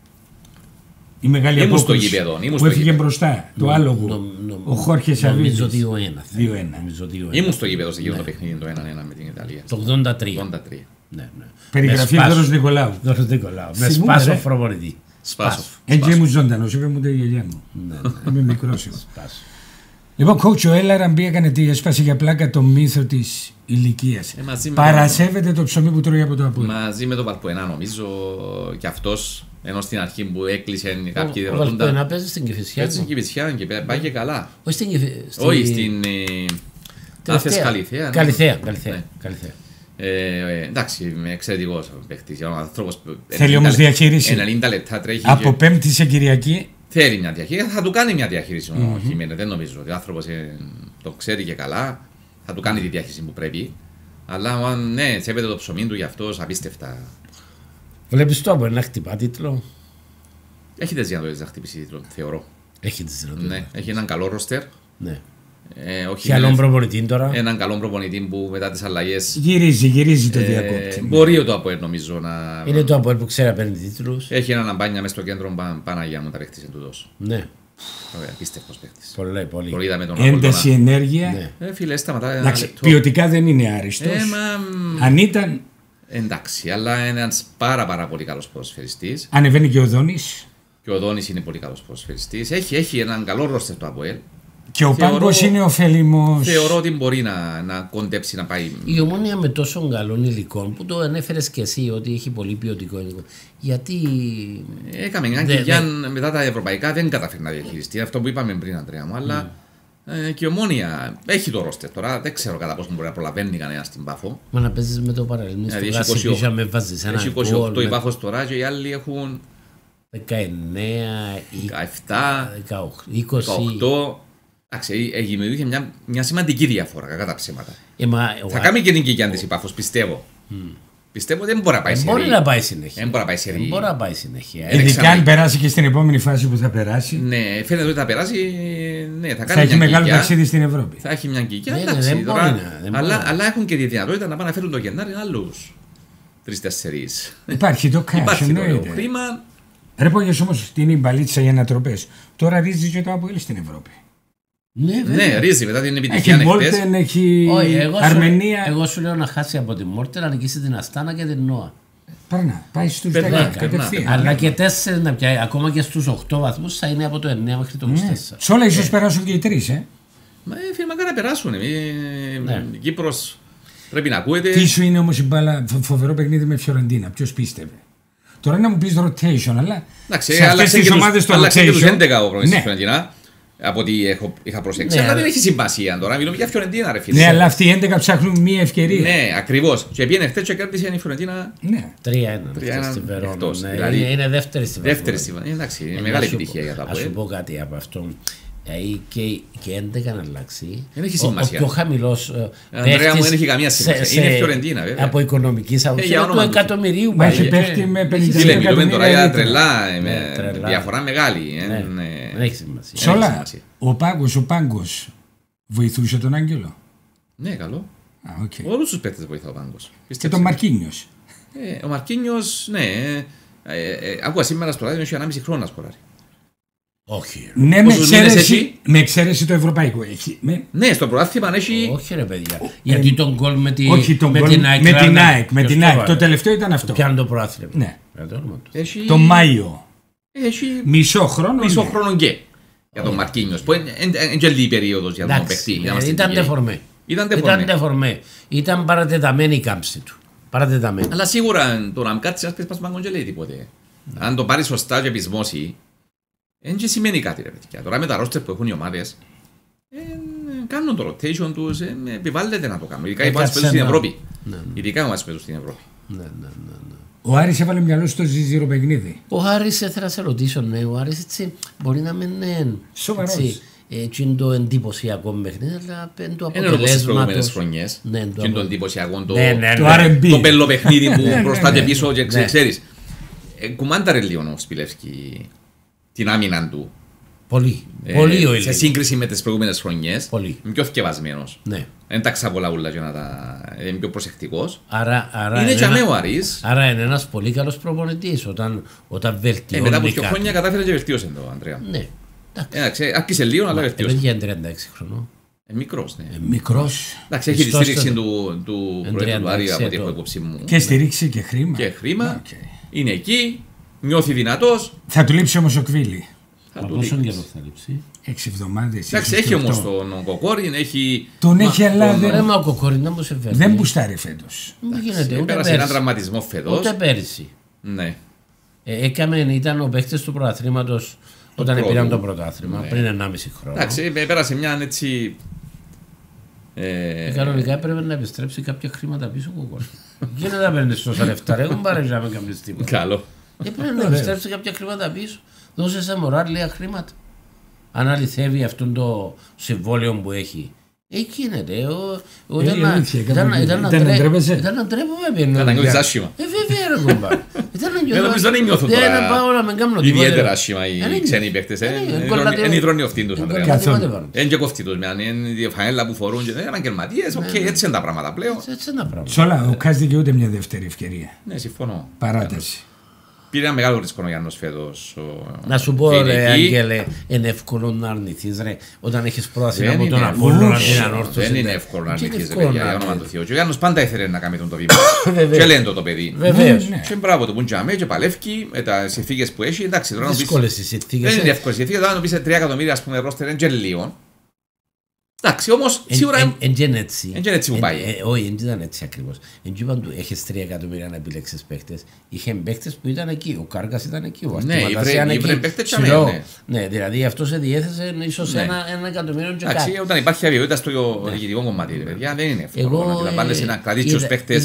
Η μεγάλη Ήμουν στο απόκριση γήπεδο, ήμουν που στο έφυγε γήπεδο. μπροστά. Το άλογο. Νομ- νομ- Ο Χόρχε Σαββίδης. Νομίζω δύο ένα. θα δύο είναι. ένα. Νομίζω δύο ένα. Ήμουν στο γήπεδο σε εκείνο το παιχνίδι το ένα ένα με την Ιταλία. Το ογδόντα τρία. ογδόντα τρία. Ναι, ναι. Περιγραφή Με Σπάσο. Δώρος Νικολάου. Δώρος Νικολάου. Με Θυμούμαι, Σπάσο ρε. προπονητή. Σπάσο. Έτσι ήμουν ζωντανός, είπε μου τα γιαγιά μου. Ναι, Είμαι μικρός εγώ. Σπάσο. Λοιπόν, coach, ο Έλαραμπή έκανε τι, έσπασε για πλάκα το μύθο της ηλικίας. Ε, μαζί με Παρασέβεται το ψωμί που τρώει από το Απόλλη. Μαζί με τον Παλποενά νομίζω και αυτός, ενώ στην αρχή που έκλεισε κάποιοι Ο Βαλπόενα ρωτούνταν. παίζει στην Κηφισιά. Έτσι και η Βυσιά και πάει και καλά. Όχι στην Κηφισιά. Όχι στην ε, Άθες Καλυθέα. ναι. Καλυθέα. Καλυθέα. Ναι. Καλυθέα. Ε, ε, εντάξει, είμαι εξαιρετικός παίκτης. Ο άνθρωπος που Θέλει όμως ενενήντα διαχείριση. ενενήντα λεπτά τρέχει. Από και Πέμπτη σε Κυριακή. θέλει μια διαχείριση. Θα του κάνει μια διαχείριση ο Χιμένε. Δεν νομίζω ότι ο άνθρωπος ε, το ξέρει και καλά. Θα του κάνει τη διαχείριση που πρέπει. Αλλά αν, ναι, σέβεται το ψωμί του γι' αυτό απίστευτα. Βλέπεις το από ένα χτυπά τίτλο. Έχει τις δυνατότητες να χτυπήσει τίτλο, θεωρώ. Έχει τις δυνατότητες. Ναι, έχει έναν καλό ρόστερ. Ναι. Ε, όχι Και άλλον με- προπονητή τώρα. έναν καλό προπονητή που μετά τις αλλαγές Γυρίζει, γυρίζει το ε, διακόπτη. μπορεί το ΑΠΟΕΛ νομίζω να. Είναι το Αποέλ που ξέρει να παίρνει τίτλους. Έχει έναν μπάνια μέσα στο κέντρο, πα- Παναγία μου τα παίχτησε τούτος. Ναι. Απίστευτος παίκτης. Πολύ, πολύ. Πολύ είδαμε τον Ένταση, Απόλλωνα. ενέργεια. Ναι. Ε, φίλε, σταματάει ένα Εντάξει, λεπτό. ποιοτικά δεν είναι άριστος. Ε, μα, Αν ήταν, εντάξει, αλλά είναι ένας πάρα πάρα πολύ καλός ποδοσφαιριστής. ανεβαίνει και ο Δόνης. Και ο Δόνης είναι πολύ καλός ποδοσφαιριστής. Έχει, έχει έναν καλό ρόστερ το ΑΠΟΕΛ. Και ο Θεωρώ- Πάγκος είναι ωφέλιμος. Θεωρώ ότι μπορεί να, να κοντέψει να πάει. Η Ομόνοια με τόσο καλών υλικών που το ανέφερες και εσύ ότι έχει πολύ ποιοτικό υλικό. Γιατί. Έκαμε μια Δε- και Γιάν μετά τα ευρωπαϊκά δεν καταφέρει να διαχειριστεί. Αυτό που είπαμε πριν, Αντρέα μου. Αλλά ε, και η Ομόνοια έχει το ρόστερ τώρα. Δεν ξέρω κατά πόσο μπορεί να προλαβαίνει κανένα στην Πάφο. Μα να παίζεις με το παραλίμνη στο Δηλαδή έχει γάσι είκοσι οκτώ. πίσω με βάζεις ένα Έχει είκοσι γκολ οκτώ η με Πάφος τώρα και οι άλλοι έχουν δεκαεννέα, δεκαεπτά, δεκαοκτώ, είκοσι. δεκαοκτώ. Εντάξει, ε, δημιουργήθηκε μια, μια σημαντική διαφορά κατά τα ψέματα. Ε, μα, Θα κάνει και την Κικιάν της η Πάφος, πιστεύω. Πιστεύω ότι δεν μπορεί να πάει ε, σε μπορεί ρί. να πάει συνέχεια. Δεν μπορεί να πάει σε Ε, ρί. μπορεί να πάει συνέχεια. Ε, Ε, Ειδικά ξανά- αν περάσει και στην επόμενη φάση που θα περάσει. Ναι, φαίνεται ότι θα περάσει. Ναι, θα κάνει Θα έχει μια μεγάλο Κικιά. ταξίδι στην Ευρώπη. Θα έχει μια Κικιά. Ναι, ναι, εντάξει, δεν τώρα, μπορεί να, δεν αλλά, μπορεί να. αλλά έχουν και τη δυνατότητα να πάνε να φέρουν το Γενάρη άλλους τρεις-τέσσερι. Υπάρχει το cash, Υπάρχει το εννοείται. χρήμα. Ρε Πόγες όμως την είναι η μπαλίτσα για ανατροπές. Τώρα ρίζει και το ΑΠΟΕΛ στην Ευρώπη. ναι, βέβαια. Ναι, ρίζει μετά την Έχει επιτυχία χτες. Μόλτεν, έχει Όχι, εγώ, Αρμενία. σου, εγώ σου λέω να χάσει από τη Μόρτε, να νικήσει την Αστάνα και την Νόα. Περνά, πάει στους Περνά, δέκα περνά, κατευθείαν. περνά. Αλλά και τέσσερις να πιάει, ακόμα και στους οκτώ βαθμούς θα είναι από το εννέα μέχρι το είκοσι τέσσερα. Σε όλα ίσως περάσουν και οι τρεις, ε. Μα ε, φίλε, μακάρι να περάσουν. Ε, Ναι. η Κύπρος πρέπει να ακούεται. Τι σου είναι όμως η μπάλα, φο- φοβερό παιχνίδι με Φιωρεντίνα, ποιος πίστευε. Τώρα να μου πεις rotation, αλλά Εντάξει, σε αυτές άλλαξε τις και τους- ομάδες το άλλαξε και τους rotation. έντεκα ο προπονητής της Ναι, Φιωρεντίνα. Από ό,τι έχω, είχα προσέξει. Ναι, αλλά αλλά- δεν έχει σημασία τώρα. Μιλούμε για Φιωρεντίνα, ρε φίλε. ναι, αλλά αυτοί οι έντεκα ψάχνουν μία ευκαιρία. Ναι, ακριβώς. Και πήγαινε χτες και κέρδισε η Φιωρεντίνα Ναι. τρία ένα τρία ένα στη Βερόνα. εκτός, Ναι, δηλαδή, είναι, είναι δεύτερη στη Βερόνα. δεύτερη στη Βερόνα. Εντάξει, είναι Ε, μεγάλη να σου επιτυχία πω- για τα Να σου ΑΠΟΕΛ. πω κάτι από αυτό. Δηλαδή και, και έντεκα να αλλάξει. Δεν έχει ο- σημασία. Ο πιο χαμηλός Ανδρέα μου, δεν έχει καμία σημασία. Είναι Φιωρεντίνα, βέβαια. Από οικονομικής για άποψης του όνομα του. εκατομμυρίου. Μα έχει πάει. παίχτη με πενήντα Φίλε, μιλούμε τώρα εκατομμύρια για λίτρα. τρελά, ε, Ναι, με τρελά. διαφορά μεγάλη. ε, Ναι, ναι. δεν έχει σημασία. Σ' όλα. Σόλα, σημασία. ο Πάγκος, ο Πάγκος βοηθούσε τον Άγγελο. Ναι, καλό. Α, οκ. Όλους τους παίκτες βοηθά ο Πάγκος. Και Πίστεψε. τον Μαρκίνιος. Ε, ο Μαρκίνιος, ναι. ε, ε, ε, Άκουα σήμερα στο ράδιο, έχει ενάμιση χρόνο να σκοράρει. Όχι. Ναι, με Πόσους μήνες εξαίρεση, έχει? με εξαίρεση το ευρωπαϊκό έχει. Με, Ναι, στο πρωτάθλημα έχει. Όχι ρε παιδιά. Γιατί τον γκολ με, τη, όχι τον με γκολ, την ΑΕΚ. με την Λάρνα, ΑΕΚ. Με ποιος την το ΑΕΚ. βάλε? Το τελευταίο ήταν αυτό. Πιάνει το προάθλημα. Ναι. Για το όνομα του. Έχει, Το Μάιο. έχει Μισό χρόνο. μισό ναι. χρόνο και για τον Μαρκίνιος. Που είναι γελή περίοδος για τον Εντάξει, παίκτη. για να ε, είμαστε ήταν δίκαιοι. δεφορμέ. Ήταν Ήταν δεφορμέ. δεφορμέ. Ήταν παρατεταμένη η κάμψη του. Παρατεταμένη. Αλλά σίγουρα το να κάτσει ένας πες πας δεν λέει τίποτε. Αν το πάρει σωστά και πεισμώσει, δεν και σημαίνει κάτι ρε παιδιά. Τώρα με τα ρόστερ που έχουν οι ομάδες, ε, κάνουν το rotation τους, ε, επιβάλλεται να το κάνουν. Ειδικά οι ομάδες που παίζουν στην Έκατσε Ευρώπη. Ναι, ναι, Ειδικά οι ομάδες που παίζουν στην Ευρώπη. ναι, ναι, ναι, ναι. Ο Άρης έβαλε μυαλό στο ζύζιρο παιχνίδι. Ο Άρης ήθελα να σε ρωτήσω, ναι, ο Άρης έτσι μπορεί να μην είναι Σοβαρός. έτσι, έτσι είναι το εντυπωσιακό παιχνίδι, αλλά είναι το Είναι όπως τις προηγούμενες αποτελέσματος. χρονιές. Ναι, Και το είναι το απο- εντυπωσιακό, το, Ναι, ναι, Το ναι. αρ εμ μπι. το πελοπαιχνίδι που μπροστά ναι, και ναι. πίσω και Ναι. ξε- ξέρεις. Ε, Κουμάνταρε λίγο ο Σπιλεύσκι την άμυνα του. Πολύ, Ε, πολύ ο σε Ηλίας. σύγκριση με τις προηγούμενες χρονιές. Πολύ. Είναι πιο θκευασμένος. Ναι. Δεν τα ξαβολά ούλα για να τα... Είναι πιο προσεκτικός. Άρα, άρα, Είναι και ένα- αμέ ο Άρης. άρα είναι ένας πολύ καλός προπονητής όταν, όταν Ε, βελτιώνει μετά από δύο κάτι. χρόνια κατάφερε και βελτίωσε το, Ανδρέα. Ναι. Εντάξει. Εντάξει, άρχισε λίγο, αλλά Ε, βελτίωσε. παιδιά είναι τριάντα έξι χρονών. Ε, Μικρός, ναι. Ε, μικρός. Εντάξει, έχει τη Ιστός στήριξη το- του, του Εν Προέδρου τριάντα του Άρη έξι από ό,τι έχω ετών. υπόψη μου. Και στηρίξει και χρήμα. Και χρήμα. Οκ. Είναι εκεί, νιώθει δυνατός. Θα του λείψει όμως ο Κβίλη. Θα Μα του πόσο δείξει. καιρό θα λείψει. Έξι εβδομάδες. Εντάξει, ίσως έχει και όμως οκτώ. τον Κοκόριν, έχει... Τον Μα, έχει, αλλά τον- δεν- Ρε μα ο Κοκόριν να μου σε φέρνει. Δεν μπουστάρει φέτος. Δεν γίνεται ούτε Πέρασε έναν πέρσι. τραυματισμό φέτος. Ούτε πέρσι. Ναι. Ε, έκαμε, ήταν ο παίκτης του πρωταθλήματος όταν πρώτου. πήραν το πρωτάθλημα Ναι. πριν ενάμιση χρόνο. Εντάξει, ε, πέρασε μια έτσι... ε, Ε, Κανονικά έπρεπε να επιστρέψει κάποια χρήματα πίσω ο Κοκόριν. Γίνεται να παίρνεις τόσα λεφτά, ρε, δεν πάρε να με κάνεις τίποτα. Καλό. Έπρεπε να επιστρέψει κάποια χρήματα πίσω. Δώσε σε μωρά λίγα χρήματα. Αν αληθεύει αυτό το συμβόλαιο που έχει. Εκεί γίνεται. Ο- ο- Ε, Ήταν η να- αλήθεια, ήταν κατά να- τη- ήταν να ήταν να τρέ- ντρέπεσαι. ήταν να ντρέπομαι. πήγαινε Κατά να νιώθεις δουλειά. άσχημα. Ε, βέβαια ρε κομπά. Ήταν να νιώθω- νομίζω δεν νιώθω Δεν τώρα να πάω να με κάνω τίποτα. Ιδιαίτερα άσχημα οι Ε, δεν ξένοι είναι. παίκτες. Ε, ε, δεν είναι. είναι Κολλάτε- υδρονι- Είναι υδρονιοί αυτοί τους, Ε, Ανδρέα. κολλάτε Καθόλου. πάντα πάνω. Είναι και κόφτοι τους, man. Είναι η φανέλα που φορούν και είναι επαγγελματίες. Οκ, έτσι είναι τα πράγματα πλέον. Έτσι είναι τα πράγματα. Σ' όλα, ο Κάς δικαιούται μια δεύτερη ευκαιρία. Ναι, συμφωνώ. Παράταση. Πήρε ένα μεγάλο ρίσκο ο Γιάννος φέτος. Να σου πω, ρε Άγγελε, είναι εύκολο να αρνηθείς, ρε, όταν έχεις πρόταση από τον Απόλλωνα την ανόρθωση. Δεν είναι εύκολο να αρνηθείς, ρε παιδιά, για όνομα του Θεού. Και ο Γιάννος πάντα ήθελε να κάνει τον το βήμα. Και λένε το το παιδί. Βεβαίως. Και μπράβο του που τζαμέ και παλεύκει με τα συνθήκες που έχει. Εντάξει, τώρα να πεις. Δύσκολες οι συνθήκες. Δεν είναι εύκολες οι συνθήκες, τώρα να πεις τρία εκατομμύρια, ας πούμε, ρόστερ είναι και λίγο. Εντάξει, όμως σίγουρα. Εν και έτσι. Εν και έτσι που πάει. Όχι, δεν ήταν έτσι ακριβώς. Εν και είπαν του, έχεις τρία εκατομμύρια να επιλέξεις παίχτες. Είχε παίχτες που ήταν εκεί. Ο Κάργας ήταν εκεί. Ο Αστηματάς ήταν εκεί. Ναι, δηλαδή αυτό σε διέθεσε ίσως ένα εκατομμύριο και κάτι. Εντάξει, όταν υπάρχει αβιότητα στο διοικητικό κομμάτι, παιδιά, δεν είναι εύκολο να αντιλαμβάνεσαι να κρατήσεις τους παίχτες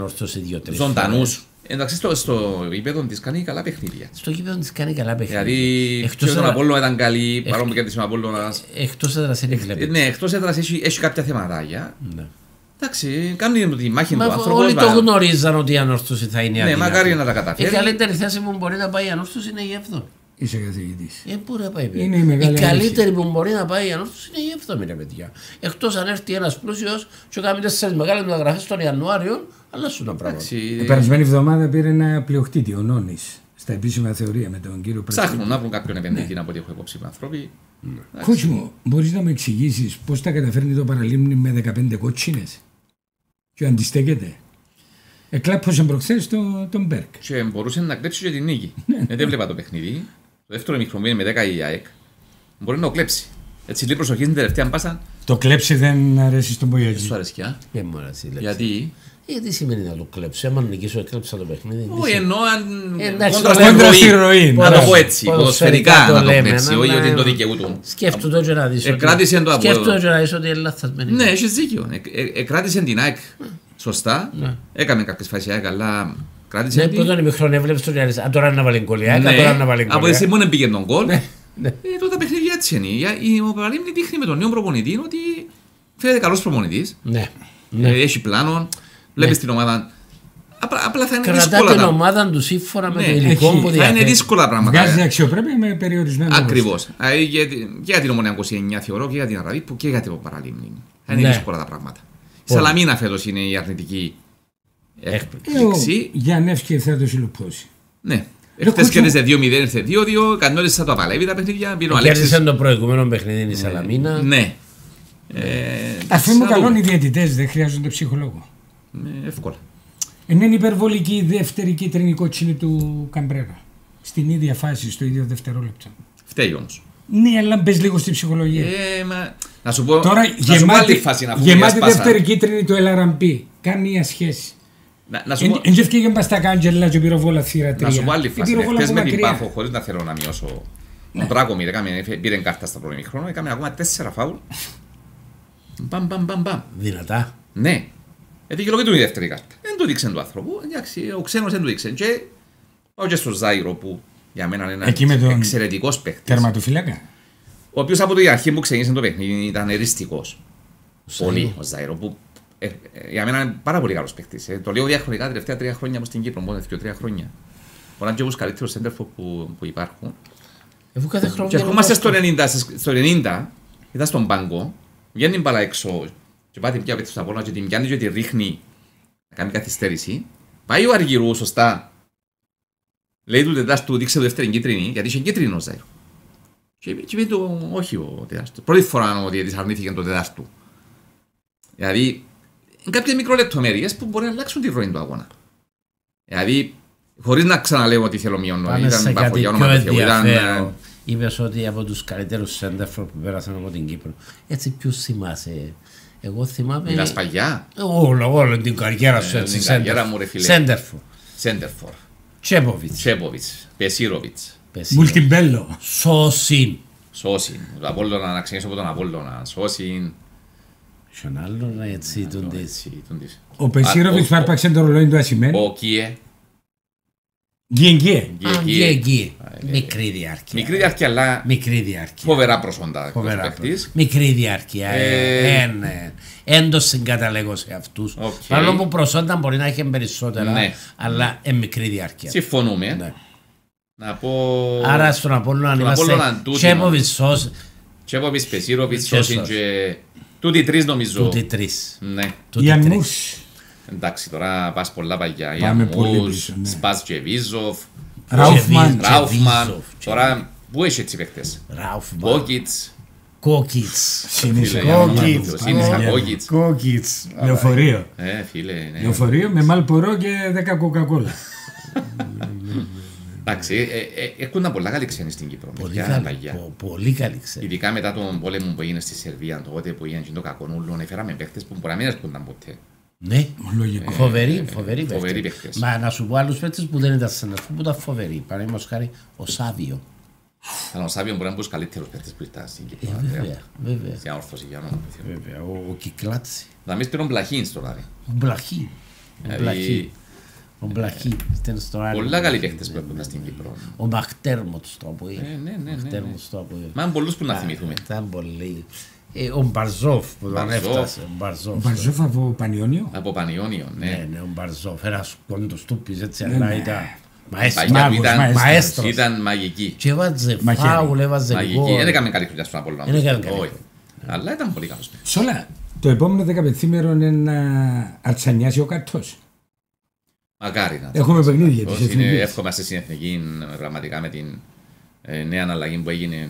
ζωντανούς. Εντάξει, στο, στο γήπεδο της κάνει καλά παιχνίδια. Στο γήπεδο της κάνει καλά παιχνίδια. Δηλαδή, και τον Απόλλωνα ήταν καλή, Εκ... παρόλο που κέρδισε ο Απόλλωνας. Εκτός έδρας είναι βλέπετε. Ναι, εκτός έδρας έχει, έχει κάποια θεματάκια. Ναι. Εντάξει, κάνουν τη μάχη Μα του άνθρωπου. Όλοι το γνωρίζαν ότι η ανόρθωση θα είναι αδύνατη. Ναι, μακάρι να τα καταφέρει. Η καλύτερη θέση που μπορεί να πάει η ανόρθωση είναι η έβδομη. Είσαι καθηγητής. Ε, πού να πάει, είναι η, η καλύτερη που μπορεί να πάει η ανόρθωση είναι η έβδομη, ρε παιδιά. Εκτός αν έρθει ένας πλούσιος και κάνει τέσσερις μεγάλες μεταγραφές τον Ιανουάριο, αλλάσουν τα πράγματα. Η περασμένη εβδομάδα πήρε ένα πλειοκτήτη, ο Νόνης, στα επίσημα θεωρία με τον κύριο Πρέσβη. Ψάχνουν να βρουν κάποιον επενδυτή, από ό,τι έχω υπόψη με ανθρώποι. Κότσι μου, μπορείς να μου εξηγήσεις πώς τα καταφέρνει το Παραλίμνη με δεκαπέντε κότσινες και αντιστέκεται. Εκλάπωσε προχθές το, τον Μπέρκ. Και μπορούσε να κλέψει και την νίκη. Δεν έβλεπα το παιχνίδι. Το δεύτερο μικρομήνυ με δέκα η ΑΕΚ. Μπορεί να το κλέψει. Έτσι λίγο προσοχή στην τελευταία πάσα. Το κλέψει δεν αρέσει στον Πογιατζή. Δεν σου αρέσει πια. Δεν μου αρέσει. Γιατί? Γιατί σημαίνει να το κλέψει. Άμα νικήσω, έκλεψα το παιχνίδι. Όχι, εννοώ αν. Κόντρα στη ροή. Να το πω έτσι. Ποδοσφαιρικά να το κλέψει. Όχι ότι είναι το δικαιούτο. Σκέφτομαι το να δεις. Εκράτησε το από. Σκέφτομαι να δεις ότι είναι λάθασμένο. Ναι, έχεις δίκιο. Εκράτησε την ΑΕΚ. Σωστά. Έκαμε κάποιες φάσεις ΑΕΚ, αλλά. Ναι, που τον ημιχρόν έβλεψε τον Ιάννης. Αν τώρα να βάλει γκολ, τώρα να βάλει γκολ. Από τη στιγμή που πήγε τον γκολ, τότε τα παιχνίδια έτσι είναι. Ο Παραλίμνη δείχνει με τον νέο προπονητή ότι φαίνεται καλός προπονητής. Έχει πλάνο, βλέπεις την ομάδα. Απλά θα είναι δύσκολα. Κρατά την ομάδα του σύμφωνα με το υλικό που διαθέτει. Θα είναι δύσκολα πράγματα. Βγάζει αξιοπρέπεια με περιορισμένο. Ακριβώς. Και για την Ομονία είκοσι εννιά θεωρώ και για την Αραδίππου και για την Παραλίμνη. Θα είναι δύσκολα τα πράγματα. Η Σαλαμίνα φέτος είναι η αρνητική. Έκπληξη. Για Νεύσκη θα το συλλοπώσει. Ναι. Χθες κέρδισε δύο μηδέν, ήρθε δύο δύο. Κανόνες θα το απαλεύει τα παιχνίδια. Κέρδισε το προηγούμενο παιχνίδι η Σαλαμίνα. Ναι. Αφού είναι καλών οι διαιτητές, δεν χρειάζονται ψυχολόγο. Εύκολα. Είναι υπερβολική η δεύτερη κίτρινη κότσινη του Καμπρέρα. Στην ίδια φάση, στο ίδιο δευτερόλεπτο. Φταίει όμως. Ναι, αλλά μπες λίγο στη ψυχολογία. Ε, μα... Να σου πω. Τώρα γεμάτη, γεμάτη δεύτερη κίτρινη του Ελαραμπή. Καμία σχέση. Εν ευκήγε μπας τα κάντζελα και πυροβόλα θύρα τρία. Να σου πω άλλη φάση. Χθες με την Πάφο, χωρίς να θέλω να μειώσω. Ο Τράκομιρ πήρε κάρτα στα πρώτη χρόνο, έκαμε ακόμα τέσσερα φάουλ. Μπαμ, μπαμ, μπαμ, μπαμ. Δυνατά. Ναι. Δικαιολογεί η δεύτερη κάρτα. Δεν το δείξε του άνθρωπου. Εντάξει, ο ξένος δεν το δείξε. Και πάω και στο Ζάιρο που για μένα είναι ένας εξαιρετικός παίκτης. Τερματοφύλακα. Ο οποίος από την αρχή που ξεκίνησε το παιχνίδι ήταν εριστικός. Πολύ ο Ζάιρο που ε, ε, για μένα είναι πάρα πολύ καλός παίκτης. Ε. Το λέω διαχρονικά τα τελευταία τρία χρόνια από στην Κύπρο. Μόνο δύο τρία χρόνια. Μπορεί να είναι και τους καλύτερους σέντερφο που, που υπάρχουν. Και ερχόμαστε στο ενενήντα, στο ενενήντα ήταν στον πάγκο, βγαίνει μπαλά έξω και πάει την πια πέτει στα πόνα και την πιάνει και τη ρίχνει να κάνει καθυστέρηση. Πάει ο Αργυρού σωστά. Λέει του τετάστου δείξε το δεύτερη κίτρινη, γιατί είχε κίτρινο Ζάιρο. Και, και πει του όχι ο τετάστου. Πρώτη φορά ο διαιτητής αρνήθηκε τον τετάστου. Δηλαδή, είναι κάποιες μικρολεπτομέρειες που μπορεί να αλλάξουν τη ροή του αγώνα. Δηλαδή, χωρίς να ξαναλέω ότι θέλω μειώνω. Πάμε σε κάτι πιο ενδιαφέρον. Είπες ότι από τους καλύτερους σέντερφορ που πέρασαν από την Κύπρο. Έτσι ποιους θυμάσαι? Εγώ θυμάμαι... Μιλάς παγιά? Όλο, όλο την καριέρα σου έτσι. Την καριέρα μου ρε φίλε. Σέντερφορ. Σέντερφορ. Τσέποβιτς. Τσέποβιτς. Πεσίροβιτς. Μουλτιμπέλο. Σόσιν. Σόσιν. Το Απόλλωνα, να ξεκινήσω από τον Απόλλωνα. Σόσιν. Ποιον άλλον έτσι τον τες. Ο Πεσίροβιτς πάρπαξε το ρολόι του ασημένου. Ο Κιέ. Γκιε γκιε. Μικρή διάρκεια. Μικρή διάρκεια, αλλά μικρή διάρκεια. Φοβερά προσόντα. Μικρή διάρκεια. Εν το συγκαταλέγω σε αυτούς. Παρόλο που προσόντα μπορεί να έχει περισσότερα, αλλά εν μικρή διάρκεια. Συμφωνούμε. Να πω... Άρα στον Απόλλωνα είμαστε Τσέποβιτς, Σόσιν. Τσέποβιτς, Πεσίροβιτς, Σόσιν και... Τούτοι τρεις νομίζω. Τούτοι τρεις. Ιαννούς. Εντάξει, τώρα πας πολλά παγιά. Ιαννούς, Σπάς και Βίζοφ. Ράουφμαν. Ράουφμαν. Τώρα, πού έχει έτσι παίχτες. Ράουφμαν. Μπόκιτς. Κόκκιτς. Σύνησα. Κόκιτς. Κόκκιτς. Λεωφορείο. Ε, φίλε, ναι. Λεωφορείο με μάλπωρο και δέκα κοκακόλα. Εντάξει, έρχονταν πολλά καλή ξένοι στην Κύπρο. Πολύ καλή. Πολύ καλή ξένη. Ειδικά μετά τον πόλεμο που έγινε στη Σερβία, τότε που έγινε το κακονούλο, έφεραμε παίχτες που μπορεί να μην έρχονταν ποτέ. Ναι, Λογικό. φοβερή, φοβερή Φοβεροί παίχτες. παίχτες. Μα να σου πω άλλους παίχτες που δεν ήταν συνεργοί, που ήταν φοβεροί. Παραδείγματος χάρη ο Σάβιο. Αλλά ο Σάβιο μπορεί να είναι από τους καλύτερους παίχτες που ήρθαν στην Κύπρο. Ε, βέβαια, βέβαια. Σε όρθωση για όνομα του Θεού. Βέβαια, ο, ο Κυκλάτσι. Να μην σπίρουν πλαχήν στο ράδι. Ο Μπλαχή. Ο Δηλαδή- Μπλαχή. Ο Μπλαχή. Ήταν στο άλλο. Πολλά καλοί παίχτες που έρχονταν στην Κύπρο. Ο Μαχτέρμοτ στο Αποήλ. Ε, ναι, ναι, ναι, ναι. Μαχτέρμοτ στο Αποήλ. Μα είναι πολλούς που να θυμηθούμε. Ήταν πολύ. Ε, ο Μπαρζόφ που τον Μπαρζόφ. έφτασε. Ο Μπαρζόφ. Μπαρζόφ από Πανιόνιο. Από Πανιόνιο, Ναι, ναι. ναι, ο Μπαρζόφ. Ένας κόντος τούπης έτσι, Ναι, αλλά ναι. ήταν Παγιά μαέστρος. του Μάγος, ήταν- μαέστρος. Μαέστρος. Ήταν μαγική. Και έβαζε Μαχαίρι. φάουλ, έβαζε Μαγική. γκολ. Δεν έκαμε καλή χρονιά στον Απόλλωνα. Δεν έκανε καλή Όχι. χρονιά. Αλλά ήταν πολύ καλός παίκτης. Σόλα, το επόμενο δεκαπενθήμερο είναι να αρτσανιάσει ο καρτός. Μακάρι να. Έχουμε παιχνίδια της Όχι, είναι- Εθνικής. Εύχομαι στην Εθνική ε, πραγματικά με την ε, νέα αλλαγή που έγινε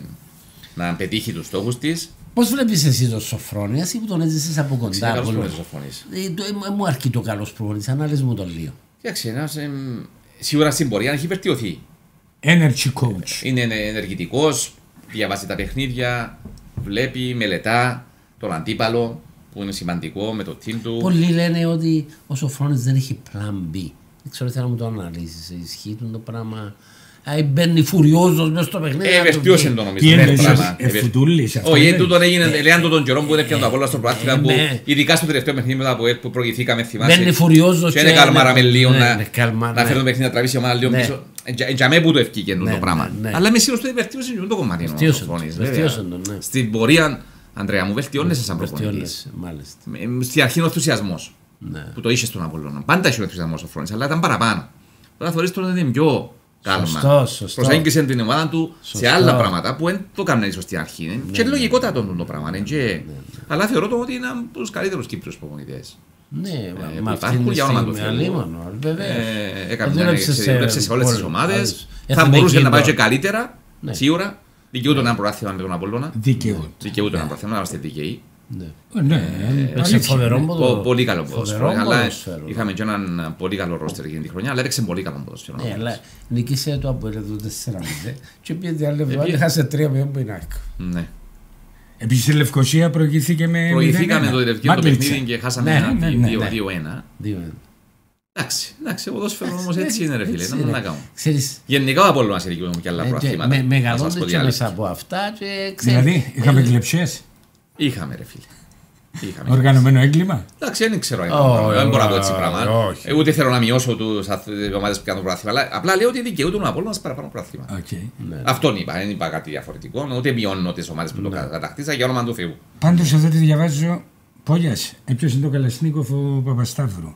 να πετύχει τους στόχους της. Πώς βλέπεις εσύ τον Σοφρόνη, εσύ που τον έζησες από Είναι κοντά. καλός πολύ. προπονητής ο Σοφρόνης. Ε, το- ε, Μου αρκεί το καλός προπονητής, ανάλυση μου τον λίγο. Κοίταξε, ένας, εμ, σίγουρα στην πορεία έχει βελτιωθεί. Energy coach. Είναι ενεργητικός, διαβάζει τα παιχνίδια, βλέπει, μελετά τον αντίπαλο που είναι σημαντικό με το team του. Πολλοί λένε ότι ο Σοφρόνης δεν έχει plan B. Δεν ξέρω τι θα μου το αναλύσεις. Ισχύει το πράγμα. Α, μπαίνει φουριόζος μέσα στο παιχνίδι. Ε, να το βελτιώσε βγει. το νομίζω. Τι είναι εννοείς, πράγμα. ε, φουτούλης, αυτό Όχι, είναι. τούτον έγινε, λέει το τον καιρό που είναι πιάνο το Απόλλωνα στο πρωτάθλημα ε, που ναι. ειδικά στο τελευταίο παιχνίδι μετά από που προηγηθήκαμε θυμάσαι. Μπαίνει φουριόζος. Και είναι καλμάραμε λίγο ναι, να, ναι, καλμά, να ναι. φέρει το παιχνίδι να τραβήσει η ομάδα λίγο Ναι. πίσω. Για μένα που το ευκήκε Ναι, το πράγμα. ναι, ναι. Αλλά είμαι σίγουρος ότι βελτίωσε και το κομμάτι. ο Βελτίωσε το, Σοφρόνης, βελτίωσε βέβαια. το, ναι. Στην πορεία, Ανδρέα μου, βελτιώνεσαι σαν προπονητής. Βελτιώνεσαι, μάλιστα. Ε, Στην αρχή είναι ο ενθουσιασμός Ναι. που το είχε στον Απόλλωνα. Πάντα είχε ο ενθουσιασμός ο Φρόνης, αλλά ήταν παραπάνω. Τώρα θεωρείς τώρα ότι είναι πιο κάλμα. Σωστό, σωστό. Προσέγγισε την ομάδα του σε Σωστό. άλλα πράγματα που δεν το έκαναν ίσως στην αρχή. Είναι και ναι. λογικότατο το πράγμα. είναι και- Αλλά θεωρώ το ότι είναι από τους καλύτερους Κύπριους προπονητές. Ναι, που μα αυτή υπάρχουν, είναι για όνομα του στιγμή Θεού. αλίμονο, βέβαια. Ε, έκανε Ε, μια- δούλεψε σε δούλεψε σε όλες τις πολλ- ομάδες. άλλες. Θα Εθνική μπορούσε να πάει τώρα. και καλύτερα, Ναι. σίγουρα. Δικαιούται ένα προάθλημα με τον Απόλλωνα. Δικαιούται. Δικαιούται ένα προάθλημα, να είμαστε δικαιοί. Ναι. Ε, Ναι, Παίξε αλήθεια. φοβερό Πο- ποδο- Πολύ καλό φοβερό ποδοσφαίρο. Αλλά ποδοσφαίρο. είχαμε και έναν πολύ καλό ρόστερ εκείνη τη χρονιά, αλλά έπαιξε πολύ καλό ποδοσφαίρο. Ναι, αλλά νίκησε το από το τέσσερα μηδέν και πήγε την άλλη Ε, εβδομάδα πήγε- χάσε τρία μηδέν που είναι άκρη. Ναι. Επίσης η Λευκοσία προηγήθηκε με Προηγηθήκαμε μηδέν ένα. το τελευταίο το Μάγκλητσα. παιχνίδι και χάσαμε Ναι, ένα ναι, δύο- ναι, δύο- ναι. δύο ένα. Δύο. Εντάξει, εντάξει, ο ποδόσφαιρο όμως έτσι είναι ρε φίλε, Έτσι να είναι. να κάνουμε. Ξέρεις, Γενικά ο Απόλλωνας σε δικαιούμαι και άλλα ε, και προαθλήματα. με- Να σας μεγαλώνται πω και τι άλλο. μέσα από αυτά και ξέρεις. Δηλαδή, είχαμε κλεψιές, Είχαμε ρε φίλε. Είχαμε. οργανωμένο έγκλημα. Εντάξει, δεν ξέρω. αν είναι Όχι, πράγμα. Δεν μπορώ να πω έτσι όχι, πράγμα. όχι. Ε, Ούτε θέλω να μειώσω τους αθ- ομάδες που κάνουν προάθλημα. Αλλά απλά λέω ότι δικαιούται ο Απόλλωνας παραπάνω προάθλημα. Οκ. Ναι. Αυτόν είπα, δεν είπα κάτι διαφορετικό. Ούτε μειώνω τις ομάδες που το κατακτήσα για όνομα του Θεού. Πάντως εδώ τη διαβάζω, Πόγιας, έπιασε το Καλασνίκοφ ο Παπασταύρου.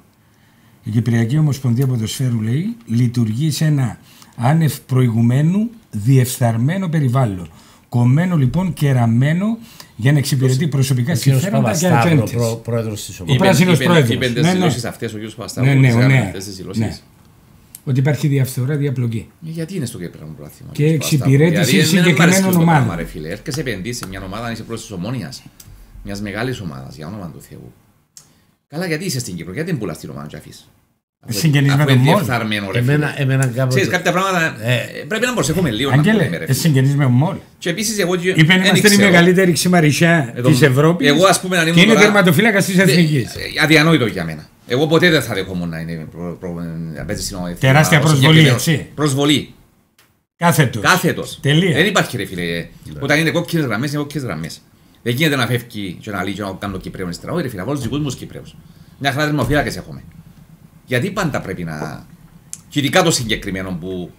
Η Κυπριακή Ομοσπονδία Ποδοσφαίρου, λέει, λειτουργεί σε ένα άνευ προηγουμένου διεφθαρμένο περιβάλλον. Κομμένο λοιπόν και ραμμένο για να εξυπηρετεί προσωπικά Ο κύριος συμφέροντα και Παπασταύρο, ατζέντες. προ- πρόεδρος της Ο ομάδας. πράσινος πρόεδρος. Είπε τις Ναι, ναι. δηλώσεις αυτές ο κ. Παπασταύρου. Ναι, ναι, τις ο, έκαμε ναι, αυτές τις δηλώσεις. ναι. Ότι υπάρχει διαφθορά, διαπλοκή. Ε, Γιατί είναι στο Κύπρο πρόθυμα. Και εξυπηρέτηση συγκεκριμένων ομάδων. Φίλε, έρχεσαι επενδύσει σε μια ομάδα αν είσαι πρόεδρος της Ομόνοιας, μιας μεγάλης ομάδας, για όνομα του Θεού. Καλά, γιατί είσαι στην Κύπρο, γιατί δεν πουλάς την ομάδα και αφήσεις. Αφού- Συγγενείς με αφού τον είναι Μόλ. διεφθαρμένο, ρε φίλε. Εμένα, εμένα κάποτε. Ξέρεις, κάποια πράγματα Ε, ε, πρέπει να προσέχουμε λίγο. να πούμε, Αγγέλε, ρε φίλε. εσύ συγγενείς με ο Μόλ. Και επίσης εγώ και- Είπε δεν είμαστε η ξέρω. μεγαλύτερη ξημαρισιά Εδώ- της Ευρώπης εγώ, ας πούμε, αν και ήμουν είναι τώρα- τερματοφύλακας της Εθνικής. Ε, Αδιανόητο για μένα. Εγώ ποτέ δεν θα δεχόμουν να είναι προ, προ, να παίζει στην ομάδα. Τεράστια Ο προσβολή, συγκεκριμένος. έτσι. Προσβολή. Κάθετος. Κάθετος. Τελεία. Δεν υπάρχει ρε φίλε. Όταν είναι κόκκινες γραμμές, είναι κόκκινες γραμμές. Δεν γίνεται να φεύγει και να λέει και να κάνω Κυπρέων ύστερα. Όχι ρε φίλε, να βάλω τους δικούς μου τους Κυπρέους. Μια χαρά τερματοφύλακες έχουμε. Γιατί πάντα πρέπει να... Και ειδικά το συγκεκριμένο που,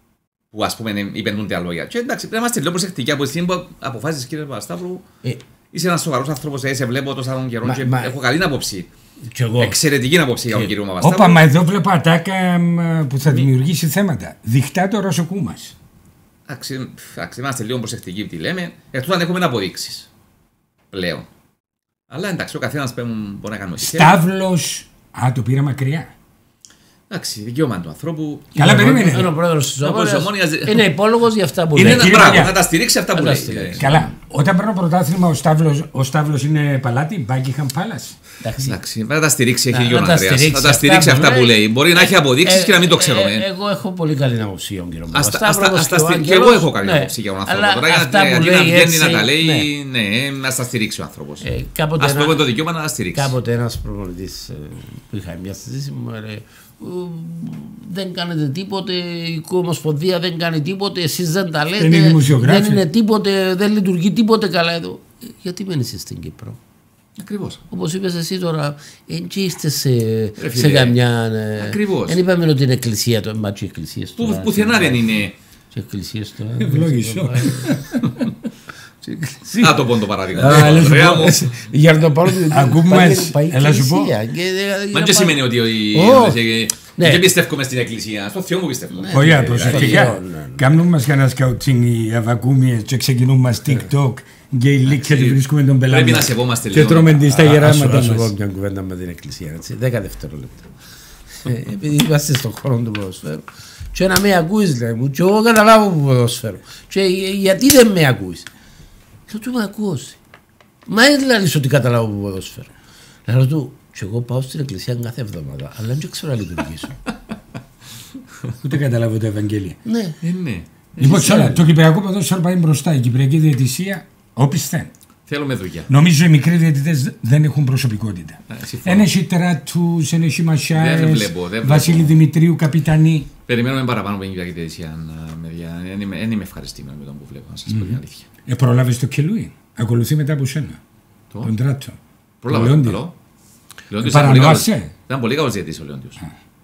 που ας πούμε υπεντούν τα λόγια. Και εντάξει, πρέπει να είμαστε λίγο προσεκτικοί από τη στιγμή που αποφάσισες κύριε Παπασταύρου. ε, Είσαι ένας σοβαρός άνθρωπος, ε, σε βλέπω τόσα τον καιρό Μα- και μα- έχω καλή άποψη. κι εγώ. Εξαιρετική άποψη για τον Και- κύριο Παπασταύρου. Όπα, μα εδώ βλέπω ατάκα μ, που θα δημιουργήσει θέματα. Δικτάτορας ο Κούμας. Εντάξει, εντάξει, είμαστε λίγο προσεκτικοί τι λέμε, εκτός αν έχουμε αποδείξεις. Πλέον. Αλλά εντάξει, ο καθένας πρέπει μπορεί να κάνει ό,τι θέλει. Σταύλος. Α, το πήρα μακριά. Εντάξει, δικαίωμα του ανθρώπου. Καλά, περίμενε. Είναι ο πρόεδρος της Ο Ομόνοιας. Ομόνοιας- Είναι υπόλογος για αυτά που Είναι λέει. ένα κύριε πράγμα, Παγιά. να τα στηρίξει αυτά που Να τα λέει. στηρίξει. Καλά. Όταν παίρνω πρωτάθλημα, ο Σταύλος, ο Σταύλος είναι παλάτι, Buckingham Palace. Εντάξει. Εντάξει, να τα στηρίξει, έχει Να- δίκιο ο να τα Ανδρέας. στηρίξει Να τα στηρίξει αυτά που λέει. Μπορεί να έχει αποδείξεις Ε, και να μην το ε, ξέρουμε. ε, Εγώ έχω πολύ καλή άποψη για τον κύριο Ας τα- Παπασταύρο, ας τα- όπως ας τα και ο στηρί- Και Άγγελος. εγώ έχω καλή Ναι. άποψη για τον άνθρωπο. Αλλά Τώρα για αυτά να- που γιατί να λέει βγαίνει έτσι, να τα λέει, ναι. ναι, να τα στηρίξει ο άνθρωπος. Ε, κάποτε Ας ένα- πούμε το δικαίωμα να τα στηρίξει. Κάποτε ένας προπονητής ε, που είχα μια συζήτηση μου έλεγε δεν κάνετε τίποτε, η Ομοσπονδία δεν κάνει τίποτε, εσείς δεν τα λέτε, Είναι δημοσιογράφοι. δεν είναι τίποτε, δεν λειτουργεί τίποτε καλά εδώ. Ε, Γιατί μένεις στην Κύπρο? Ακριβώς. Όπως είπες εσύ τώρα, δεν είστε σε, φίλε, σε καμιά... ε, ακριβώς. Δεν είπαμε ότι είναι εκκλησία, το μάτσι εκκλησίες Που- τώρα. Πουθενά δεν είναι. Και εκκλησίες τώρα. Ευλόγησο. Να το πω το παράδειγμα. Α, λες, Ωραία μου. Για να το πάρω την Ακούμε, έλα σου πω. Μα και σημαίνει ότι. Ω, ναι. Δεν πιστεύουμε στην Εκκλησία. Στο Θεό μου πιστεύουμε. Όχι, προσεκτικά. ναι, ναι. Κάνουμε μας κανένα σκαουτσίνγκ οι αβακούμιες και ξεκινούμε μας TikTok και οι leaks και βρίσκουμε τον πελάτη. Πρέπει να σεβόμαστε Και λίγο. τρώμε τις τα Ας γεράματα σου πω μας. μια κουβέντα με την εκκλησία, έτσι, δέκα δευτερόλεπτα. Ε, Επειδή είμαστε στον χώρο του ποδοσφαίρου και να με ακούεις λέει μου και εγώ καταλάβω που ποδοσφαίρου και ε, γιατί δεν με ακούεις? Και του με ακούσει. Μα δεν λες ότι καταλάβω που ποδοσφαίρου. Λέω του και εγώ πάω στην εκκλησία κάθε εβδομάδα αλλά δεν ξέρω να λειτουργήσω. Ούτε καταλάβω τα Ευαγγέλια. Ναι. Ε, ναι. Λοιπόν, τώρα, το κυπριακό ποδόσφαιρο πάει μπροστά. Η κυπριακή διαιτησία, όπισθεν. Θέλουμε δουλειά. Νομίζω οι μικροί διαιτητές δεν έχουν προσωπικότητα. Ε, συμφωνώ. Ένα έχει Τεράτους, ένα έχει Δεν Μασιάες, βλέπω, δεν βλέπω. Βασίλη Δημητρίου, καπιτανή. Περιμένουμε παραπάνω από την Κυπριακή Διαιτησία. Δεν είμαι, δεν είμαι ευχαριστημένο με τον που βλέπω, να σας πω την αλήθεια. Ε, προλάβες το Κελούι. Ακολουθεί μετά από σένα. Το. Τον Τράτο. Πρόλαβα Τον τον Λεόντιο. καλό. Λεόντιος ήταν πολύ καλός. Παρανόησε. Ήταν πολύ καλός διαιτητής ο Λεόντιος.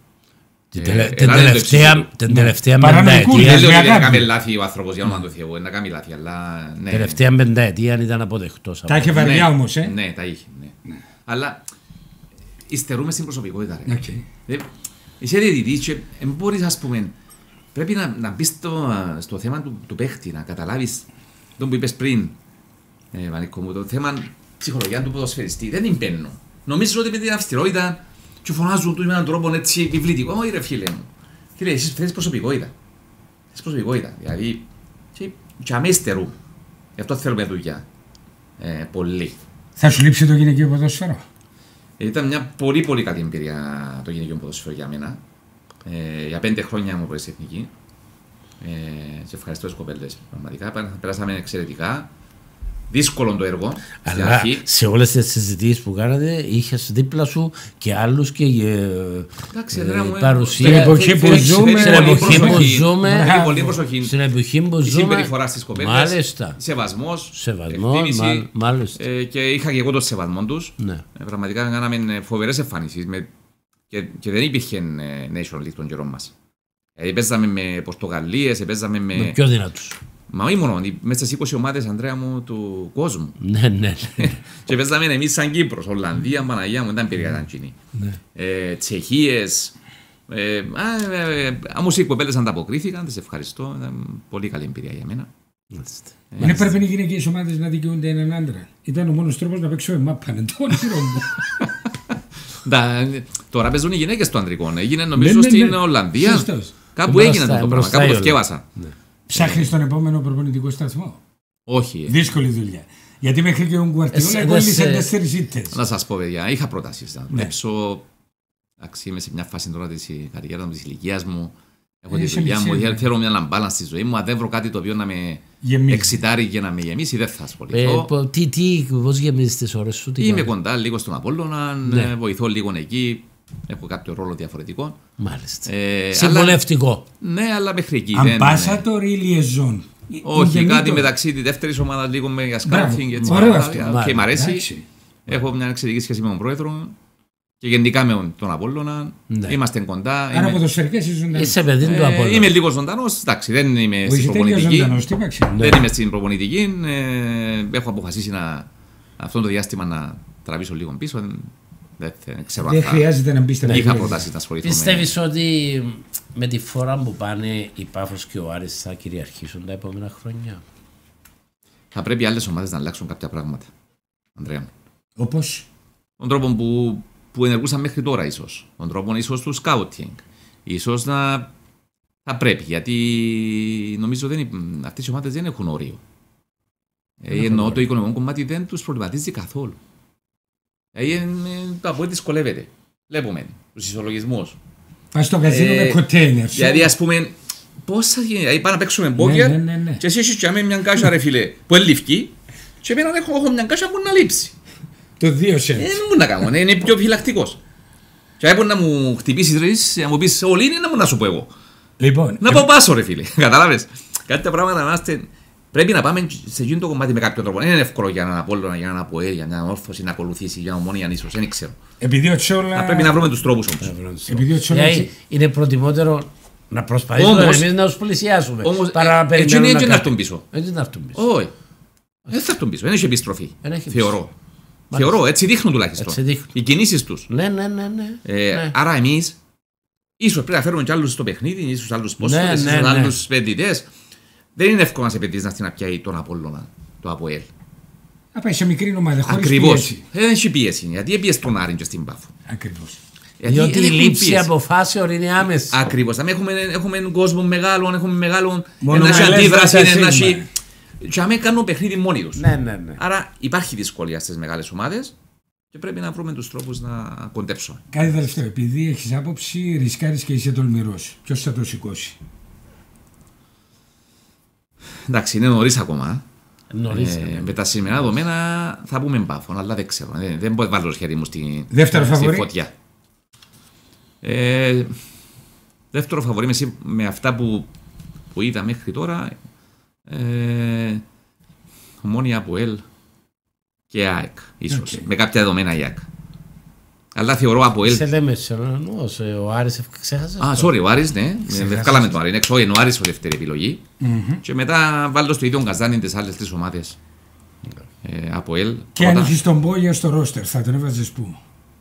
Την Ε, τελε- ε, την ελάτε το τελευταία- εξηγήσω. Την τελευταία Παρανοϊκούς, πενταετία Δεν λέω ότι δεν αγάπη. έκανε λάθη ο άνθρωπος, για όνομα του Θεού. Να κάνει λάθη, αλλά ναι. τελευταία πενταετία ήταν αποδεκτός. Τα είχε βαριά όμως, ε. Ναι, τα είχε. Ναι. Αλλά υστερούμε στην προσωπικότητα. Ρε. Οκ. Ε, Είσαι διαιτητής και δεν μπορείς, ας πούμε, πρέπει να, να μπεις στο, στο θέμα του, του παίχτη, να καταλάβεις τον που είπες πριν, ε, Βανίκο μου, το θέμα ψυχολογία του ποδοσφαιριστή. Δεν την παίρνω. Νομίζεις ότι με την αυστηρότητα και φωνάζουν του με έναν τρόπο έτσι επιβλητικό. Όχι ρε φίλε μου. Φίλε, εσείς θέλεις προσωπικότητα. Θέλεις προσωπικότητα. Δηλαδή, και, και αμέστερου. Γι' αυτό θέλουμε δουλειά. Ε, πολύ. Θα σου λείψει το γυναικείο ποδόσφαιρο. Ήταν μια πολύ πολύ καλή εμπειρία το γυναικείο ποδόσφαιρο για μένα. Ε, για πέντε χρόνια μου πέρασε εθνική. Ε, σε ευχαριστώ τις κοπέλες. Πραγματικά περάσαμε εξαιρετικά. Δύσκολο το έργο. Στην Αλλά αρχή. σε όλες τις συζητήσεις που κάνατε είχες δίπλα σου και άλλους και ε, Εντάξει, ε, Αντρέα μου, παρουσία. Στην εποχή που θέλει- ζούμε, θέλει στην πολύ εποχή που προσοχή. ζούμε, Θέλει πολύ προσοχή. στην εποχή που Η ζούμε, συμπεριφορά στις κοπέλες. μάλιστα, Σεβασμός. σεβασμό, εκτίμηση, μάλ- μάλιστα. ε, και είχα και εγώ τον σεβασμό τους. Ναι. Ε, πραγματικά κάναμε φοβερές εμφανίσεις με, και, και δεν υπήρχε ε, Nation League των καιρών μας. Ε, παίζαμε με Πορτογαλίες, παίζαμε με... Με πιο δυνατούς. Μα όχι μόνο, μέσα στις είκοσι ομάδες, Ανδρέα μου, του κόσμου. Ναι, ναι, ναι. Και παίζαμε εμείς σαν Κύπρος, Ολλανδία, Παναγία μου, ήταν περίεργα ήταν κοινή. Ε, Τσεχίες. Ε, α, ε, ε, όμως οι κοπέλες ανταποκρίθηκαν, τις ευχαριστώ. Ήταν πολύ καλή εμπειρία για μένα. Μάλιστα. Δεν έπρεπε οι γυναικείες ομάδες να δικαιούνται έναν άντρα. Ήταν ο μόνος τρόπος να παίξω εμάπα. Είναι το όνειρο μου. Τα, τώρα παίζουν οι γυναίκες στο ανδρικό. Έγινε νομίζω Ναι, ναι, στην ναι. Ολλανδία. Σωστός. Κάπου Μπροστά, έγινε αυτό το πράγμα, μπροστά κάπου το η Ολλανδία. θκεύασα. Ψάχνεις τον επόμενο προπονητικό σταθμό. Όχι. ε. Δύσκολη δουλειά. Γιατί μέχρι και ο Γκουαρτιόλα Εσύ, κόλλησε δεν σε- τέσσερις ήττες. Να σας πω, παιδιά, είχα προτάσεις να Ναι. δουλέψω. Εντάξει, είμαι σε μια φάση τώρα της καριέρας μου, της ηλικίας μου. Έχω τη Είσαι δουλειά μου, μισή, ναι. θέλω μια λαμπάλα στη ζωή μου. Αν δεν βρω κάτι το οποίο να με Γεμίζει. εξητάρει και να με γεμίσει, δεν θα Ε, ασχοληθώ. πο- Τι, τι, πώς γεμίζεις τις ώρες σου, τι Είμαι κάνεις? κοντά λίγο στον Απόλλωνα, Ναι. ε, βοηθώ λίγο εκεί. Έχω κάποιο ρόλο διαφορετικό. Μάλιστα. Ε, Συμβουλευτικό. Ναι, αλλά μέχρι εκεί. δεν- Ambassador ή liaison. Όχι, Είναι κάτι το- μεταξύ τη δεύτερη ομάδα λίγο με για Μπράβο. σκάουθινγκ. έτσι. Ωραίο Α, αυτό. οκ, Μάλιστα. μ' αρέσει. Εντάξει. Έχω μια εξαιρετική σχέση με τον πρόεδρο και γενικά με τον Απόλλωνα. Ναι. Είμαστε κοντά. Άρα Είμαι, ποδοσφαιρικές είσαι ζωντανός. Είσαι παιδί του ε, Απόλλωνα. είμαι λίγο ζωντανό. Εντάξει, δεν είμαι Ο στην είσαι τέλειος προπονητική. ζωντανός. Τι παξί. Δεν είμαι στην προπονητική. Ε, έχω αποφασίσει να, αυτό το διάστημα να τραβήσω λίγο πίσω. Δεν, δεν, δεν ξέρω Δεν αν θα. χρειάζεται να μπει στα Είχα παιχνίδια. προτάσει να ασχοληθώ. με- Πιστεύεις ότι με τη φορά που πάνε η Πάφος και ο Άρης θα κυριαρχήσουν τα επόμενα χρόνια? Θα πρέπει οι άλλες ομάδες να αλλάξουν κάποια πράγματα. Ανδρέα μου. Όπως. Τον τρόπο που, που ενεργούσαν μέχρι τώρα ίσως. Τον τρόπο ίσως του σκάουτινγκ. Ίσως να θα πρέπει, γιατί νομίζω δεν, αυτές οι ομάδες δεν έχουν όριο. Ε, εννοώ το οικονομικό κομμάτι δεν τους προβληματίζει καθόλου. Ε, το ΑΠΟΕΛ δυσκολεύεται. Βλέπουμε τους ισολογισμούς. Πας στο καζίνο Ε, με κοντέινερ. Δηλαδή, ας πούμε, πώς θα γίνει, δηλαδή, πάμε να παίξουμε μπόκερ ναι, ναι, ναι. και εσύ έχεις και μια κάσα, ρε φίλε, που είναι λευκή και εμένα έχω, έχω μια κάσα που να λείψει. Το δύο Ε, σέντ. δεν μπορεί να κάνω, είναι πιο φυλακτικός. Και έπρεπε να μου χτυπήσεις ρε, να μου πεις όλοι είναι, να μου να σου πω εγώ. Λοιπόν, Να πω πάσο ρε φίλε, κατάλαβες. Κάτι τα πράγματα να είμαστε... Πρέπει να πάμε σε εκείνο το κομμάτι με κάποιο τρόπο. Δεν είναι εύκολο για έναν Απόλλωνα, για έναν ΑΠΟΕΛ, για μια Όρθωση να ακολουθήσει, για Ομόνια ίσως, δεν ξέρω. επειδή ο Τσόλα. Θα πρέπει να βρούμε τους τρόπους όμως. Επειδή ο Τσόλα. Δηλαδή, είναι προτιμότερο να προσπαθήσουμε Όμως- εμείς να τους πλησιάσουμε. Όμως, παρά να ε, περιμένουμε έτσι είναι να να κάτι. έρθουν πίσω. Έτσι να έρθουν πίσω. Όχι. Δεν θα έρθουν πίσω. Δεν έχει επιστροφή. Δεν έχει Θεωρώ. Μάλιστα. Θεωρώ, έτσι δείχνουν τουλάχιστον. Έτσι δείχνουν. Οι κινήσεις τους. Ναι, ναι, ναι. ναι. Ε, ναι. Άρα εμείς ίσως πρέπει να φέρουμε κι άλλους στο παιχνίδι, ίσως άλλους πόσους, Ναι, ίσως ναι, ναι. άλλους επενδυτές. Δεν είναι εύκολο να σε επενδύσεις να στην πιάει τον Απόλλωνα, το ΑΠΟΕΛ. Να πάει σε μικρή ομάδα χωρίς Ακριβώς. πίεση. Ε, Δεν έχει πίεση. Γιατί έπιεσαι τον Άρη και στην Πάφο. Ακριβώς. Διότι δεν η έχουν λήψη πίεση. αποφάσεων είναι άμεση. Ακριβώς. Δηλαδή έχουμε, έχουμε κόσμο μεγάλο, έχουμε μεγάλο. Μόνο Ένα έχει μεγάλες αντίδραση, δράσεις ένα έχει. είναι. Και αμέ κάνουν παιχνίδι μόνοι τους. Ναι, ναι, ναι. Άρα υπάρχει δυσκολία στις μεγάλες ομάδες και πρέπει να βρούμε τους τρόπους να κοντέψουμε. Κάτι τελευταίο. Επειδή έχεις άποψη, ρισκάρεις και είσαι τολμηρός. Ποιος θα το σηκώσει. Εντάξει, είναι νωρίς ακόμα. Νωρίς. Ε, ναι. με τα σημερινά δεδομένα θα πούμε Πάφο, αλλά δεν ξέρω. Δεν, δεν μπορώ να βάλω το χέρι μου στη, Δεύτερο στη φαβορί. φωτιά. Ε, δεύτερο φαβορί με, σί- με αυτά που, που είδα μέχρι τώρα. Ε, Ομόνια ΑΠΟΕΛ και ΑΕΚ, ίσως. Οκ. Με κάποια δεδομένα η ΑΕΚ. Αλλά θεωρώ ΑΠΟΕΛ. Σε λέμε σενός, ο Άρης ευ- ξέχασες. Α, το. sorry, ο Άρης, ναι. Δεν βγάλαμε τον Άρη. Είναι έξω, είναι ο Άρης η δεύτερη επιλογή. Μμμ. Και μετά βάλω στο ίδιο Καζάνι τις άλλες τρεις ομάδες. Ε, ΑΠΟΕΛ. Και αν πρώτα. είχες τον Μπόγια στο ρόστερ, θα τον έβαζες πού.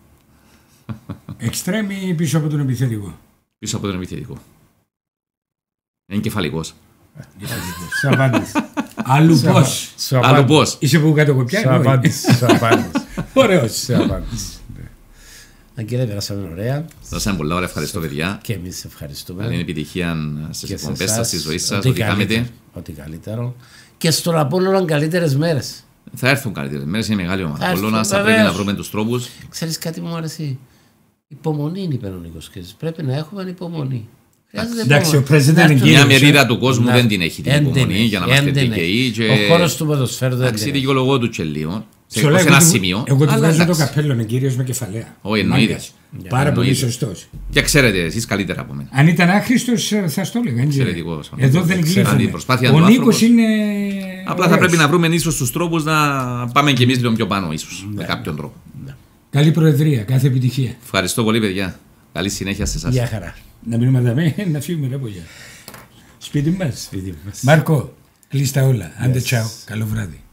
Εξτρέμ ή πίσω από τον επιθετικό. Πίσω από τον επιθετικό. Είναι κεφαλικός. Σου απάντησε. Αλλού πώς. Σου Άλλο απάντησε. πώς. Είσαι που κατοκοπιά. Σου απάντησε. Σου απάντησε. Ωραίος. Σου απάντησε. Αγγέλε, περάσαμε ωραία Δώσαμε πολλά ώρα, ευχαριστώ παιδιά. και εμείς ευχαριστούμε. Καλή επιτυχία στις Και σε εκπομπές εσάς, σας, στη ζωή σας, ό,τι ό,τι κάνετε. καλύτερο, Ό,τι καλύτερο. Και στον Απόλλωνα καλύτερες μέρες. Θα έρθουν καλύτερες μέρες, είναι μεγάλη ομάδα. Θα έρθουν, Απόλλωνας, θα πρέπει βεβαίως. να βρούμε τους τρόπους. Ξέρεις κάτι μου αρέσει. Υπομονή είπε ο Νίκος Κέζης. Πρέπει να έχουμε υπομονή. Χρειάζεται Εντάξει, ο υπομονή. president Να έρθουν- είναι Μια κύριος, μερίδα του κόσμου Να- δεν την έχει την δεν την υπομονή έχει, για να είμαστε δεν την δικαιοί. έχει. και- Ο χώρος του ποδοσφαίρου δεν Εντάξει, την έχει. δικαιολογώ του και λίγο. Σε Σολά, σε εγώ ένα του- σημείο. Εγώ του αλλά βγάζω το εντάξει. καπέλο, είναι κύριος με κεφαλαία. Όχι, εννοείται. Μάγκας. Πάρα πολύ εννοείται. σωστός. Και ξέρετε εσείς καλύτερα από μένα. Αν ήταν άχρηστος, ε, θα στο έλεγα. έτσι. Εξαιρετικός. Εδώ δεν Ξέρετε, η γλύφουμε. προσπάθεια Ο του Νίκος άνθρωπος. είναι. Απλά θα ωραίος. πρέπει να βρούμε ίσως τους τρόπους να πάμε κι εμείς λίγο πιο πάνω, ίσως. Με κάποιον τρόπο. Καλή προεδρία, κάθε επιτυχία. Ευχαριστώ πολύ, παιδιά. Καλή συνέχεια σε εσάς. Γεια χαρά. Να μείνουμε δαμέ, να φύγουμε ρε πογιά. Σπίτι μας. Σπίτι μας. Μάρκο, κλείστα όλα. Άντε τσάου. Καλό βράδυ.